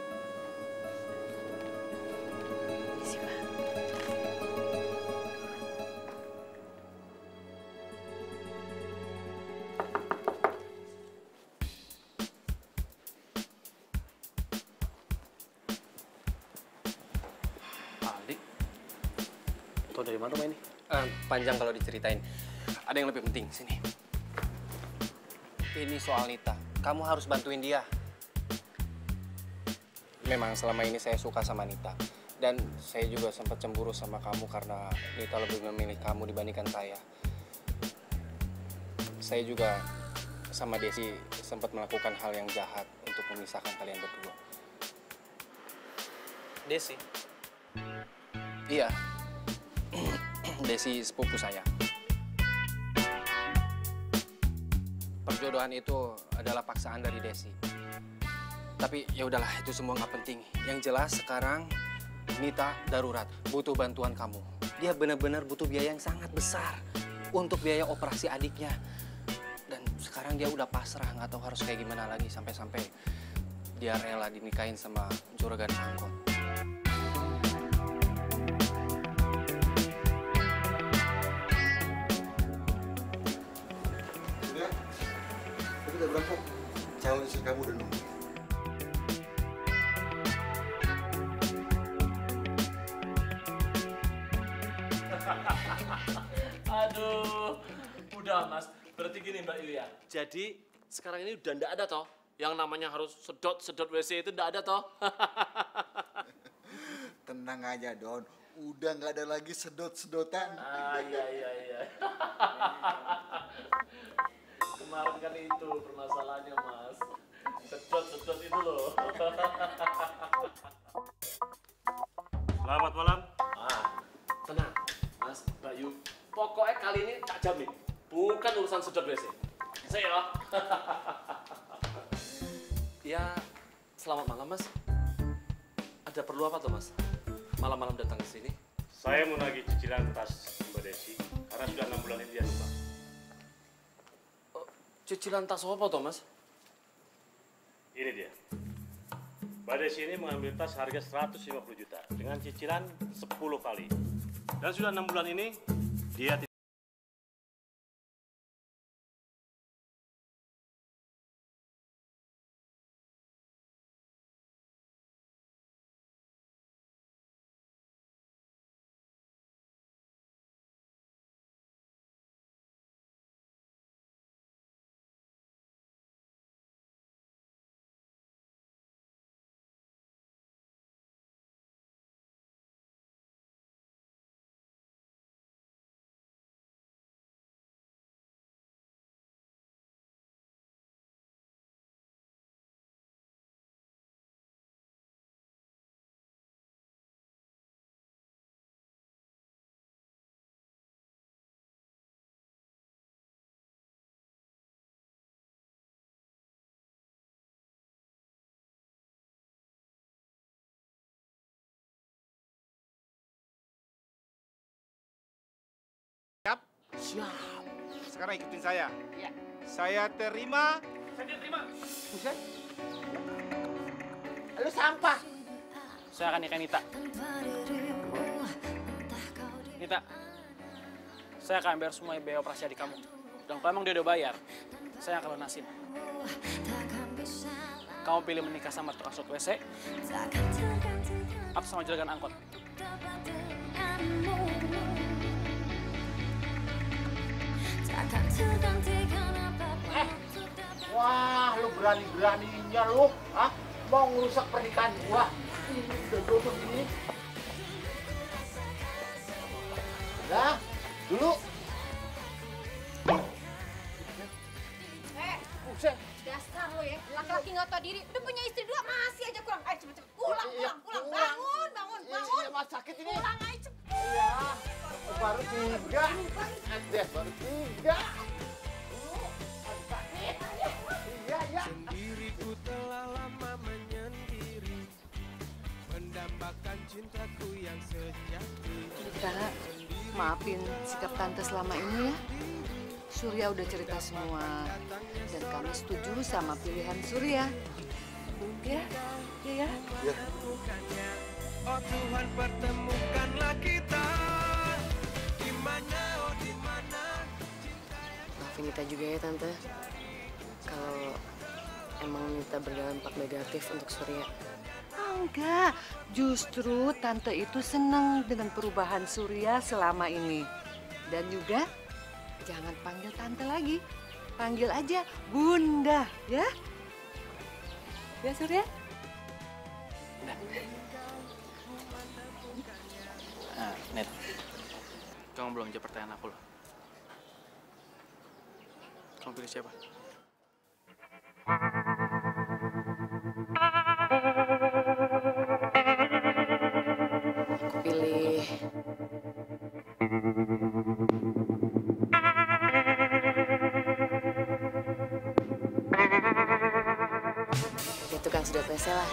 C: Makasih Pak.
D: Info dari mana, ini?
I: Uh, panjang kalau diceritain. Ada yang lebih penting, sini. Ini soal Nita. Kamu harus bantuin dia. Memang selama ini saya suka sama Nita. Dan saya juga sempat cemburu sama kamu karena Nita lebih memilih kamu dibandingkan saya. Saya juga sama Desi sempat melakukan hal yang jahat untuk memisahkan kalian berdua.
D: Desi?
I: Iya. Desi sepupu saya. Perjodohan itu adalah paksaan dari Desi. Tapi ya udahlah, itu semua nggak penting. Yang jelas sekarang Nita darurat, butuh bantuan kamu. Dia benar-benar butuh biaya yang sangat besar untuk biaya operasi adiknya. Dan sekarang dia udah pasrah, nggak tahu harus kayak gimana lagi sampai-sampai dia rela dinikahin sama juragan angkot.
F: Sudah, kita udah berangkat. Calon istri kamu udah nunggu.
J: Aduh, udah Mas. Berarti gini Mbak Yulia. Jadi sekarang ini udah ndak ada toh yang namanya harus sedot-sedot W C itu ndak ada toh.
F: Tenang aja Don, udah nggak ada lagi sedot-sedotan.
J: Ah iya iya iya. Kemarin kan itu permasalahannya Mas. Sedot-sedot itu loh.
O: Selamat malam.
J: Ah, tenang Mas, Mbak Yu. Pokoknya kali ini tak jamin, bukan urusan sedot W C. Saya ya. Ya, selamat malam Mas. Ada perlu apa tuh Mas? Malam-malam datang ke sini?
O: Saya mau nagih cicilan tas Mbak Desi karena sudah enam bulan ini dia lupa.
J: Oh, cicilan tas apa tuh Mas?
O: Ini dia. Mbak Desi ini mengambil tas harga seratus lima puluh juta dengan cicilan sepuluh kali. Dan sudah enam bulan ini dia tidak.
P: Siap? Siap. Sekarang ikutin saya. Iya. Saya terima.
J: Saya terima.
P: Buset. Lu sampah.
D: Saya akan nikahin Nita. Nita, saya akan bayar semua biaya operasi adik kamu. Dan kalau emang dia udah bayar, saya akan lunasin. Kamu pilih menikah sama tukang W C atau sama juragan angkot?
P: Eh, wah, lu berani-beraninya lu, ah, mau ngerusak pernikahan gua. Ini udah jodoh gini. Udah, dulu.
N: Eh, buset. Dasar lo ya, laki-laki nggak tahu diri. Udah punya istri dua, masih aja kurang. Ayo cepet-cepet, pulang, pulang, pulang. Bangun, bangun, bangun.
P: Iya, mas sakit ini.
N: Pulang aja cepet.
P: Iya, baru tiga. Deh, baru tiga. Iya, iya.
A: Sendiriku telah lama menyendiri, mendambakan cintaku yang sejati.
K: Kita maafin sikap tante selama ini ya. Surya udah cerita semua dan kami setuju sama pilihan Surya. Ya, ya, ya.
F: Ya.
A: Oh Tuhan, pertemukanlah kita. Di mana, oh di mana.
C: Maafin Nita juga ya Tante. Kalau emang Nita berdampak negatif untuk Surya.
K: enggak. Justru tante itu senang dengan perubahan Surya selama ini. Dan juga jangan panggil tante lagi. Panggil aja Bunda, ya? Ya, Surya?
D: Nah, Net, kamu belum jawab pertanyaan aku loh. Kamu pilih siapa?
C: Aku pilih... Ya tukang sedot P C lah.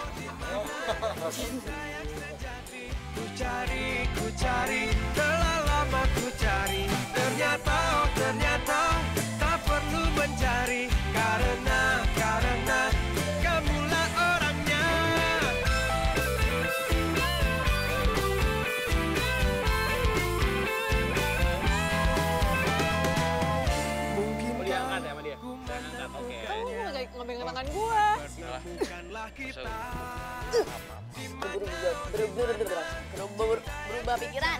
A: Ku cari, ku cari, telah lama ku cari. Ternyata, oh ternyata, tak perlu mencari. Karena, karena, kamulah orangnya. Mungkin
I: Mau diangkat ya sama dia? Saya angkat, oke.
E: Kamu mau ngambil tangan gue.
A: bukanlah kita.
C: Berubah, berubah, berubah, berubah pikiran.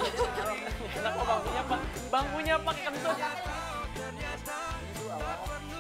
D: Kenapa bangkunya pak? Bangkunya pak kentut.
A: Ternyata, tak perlu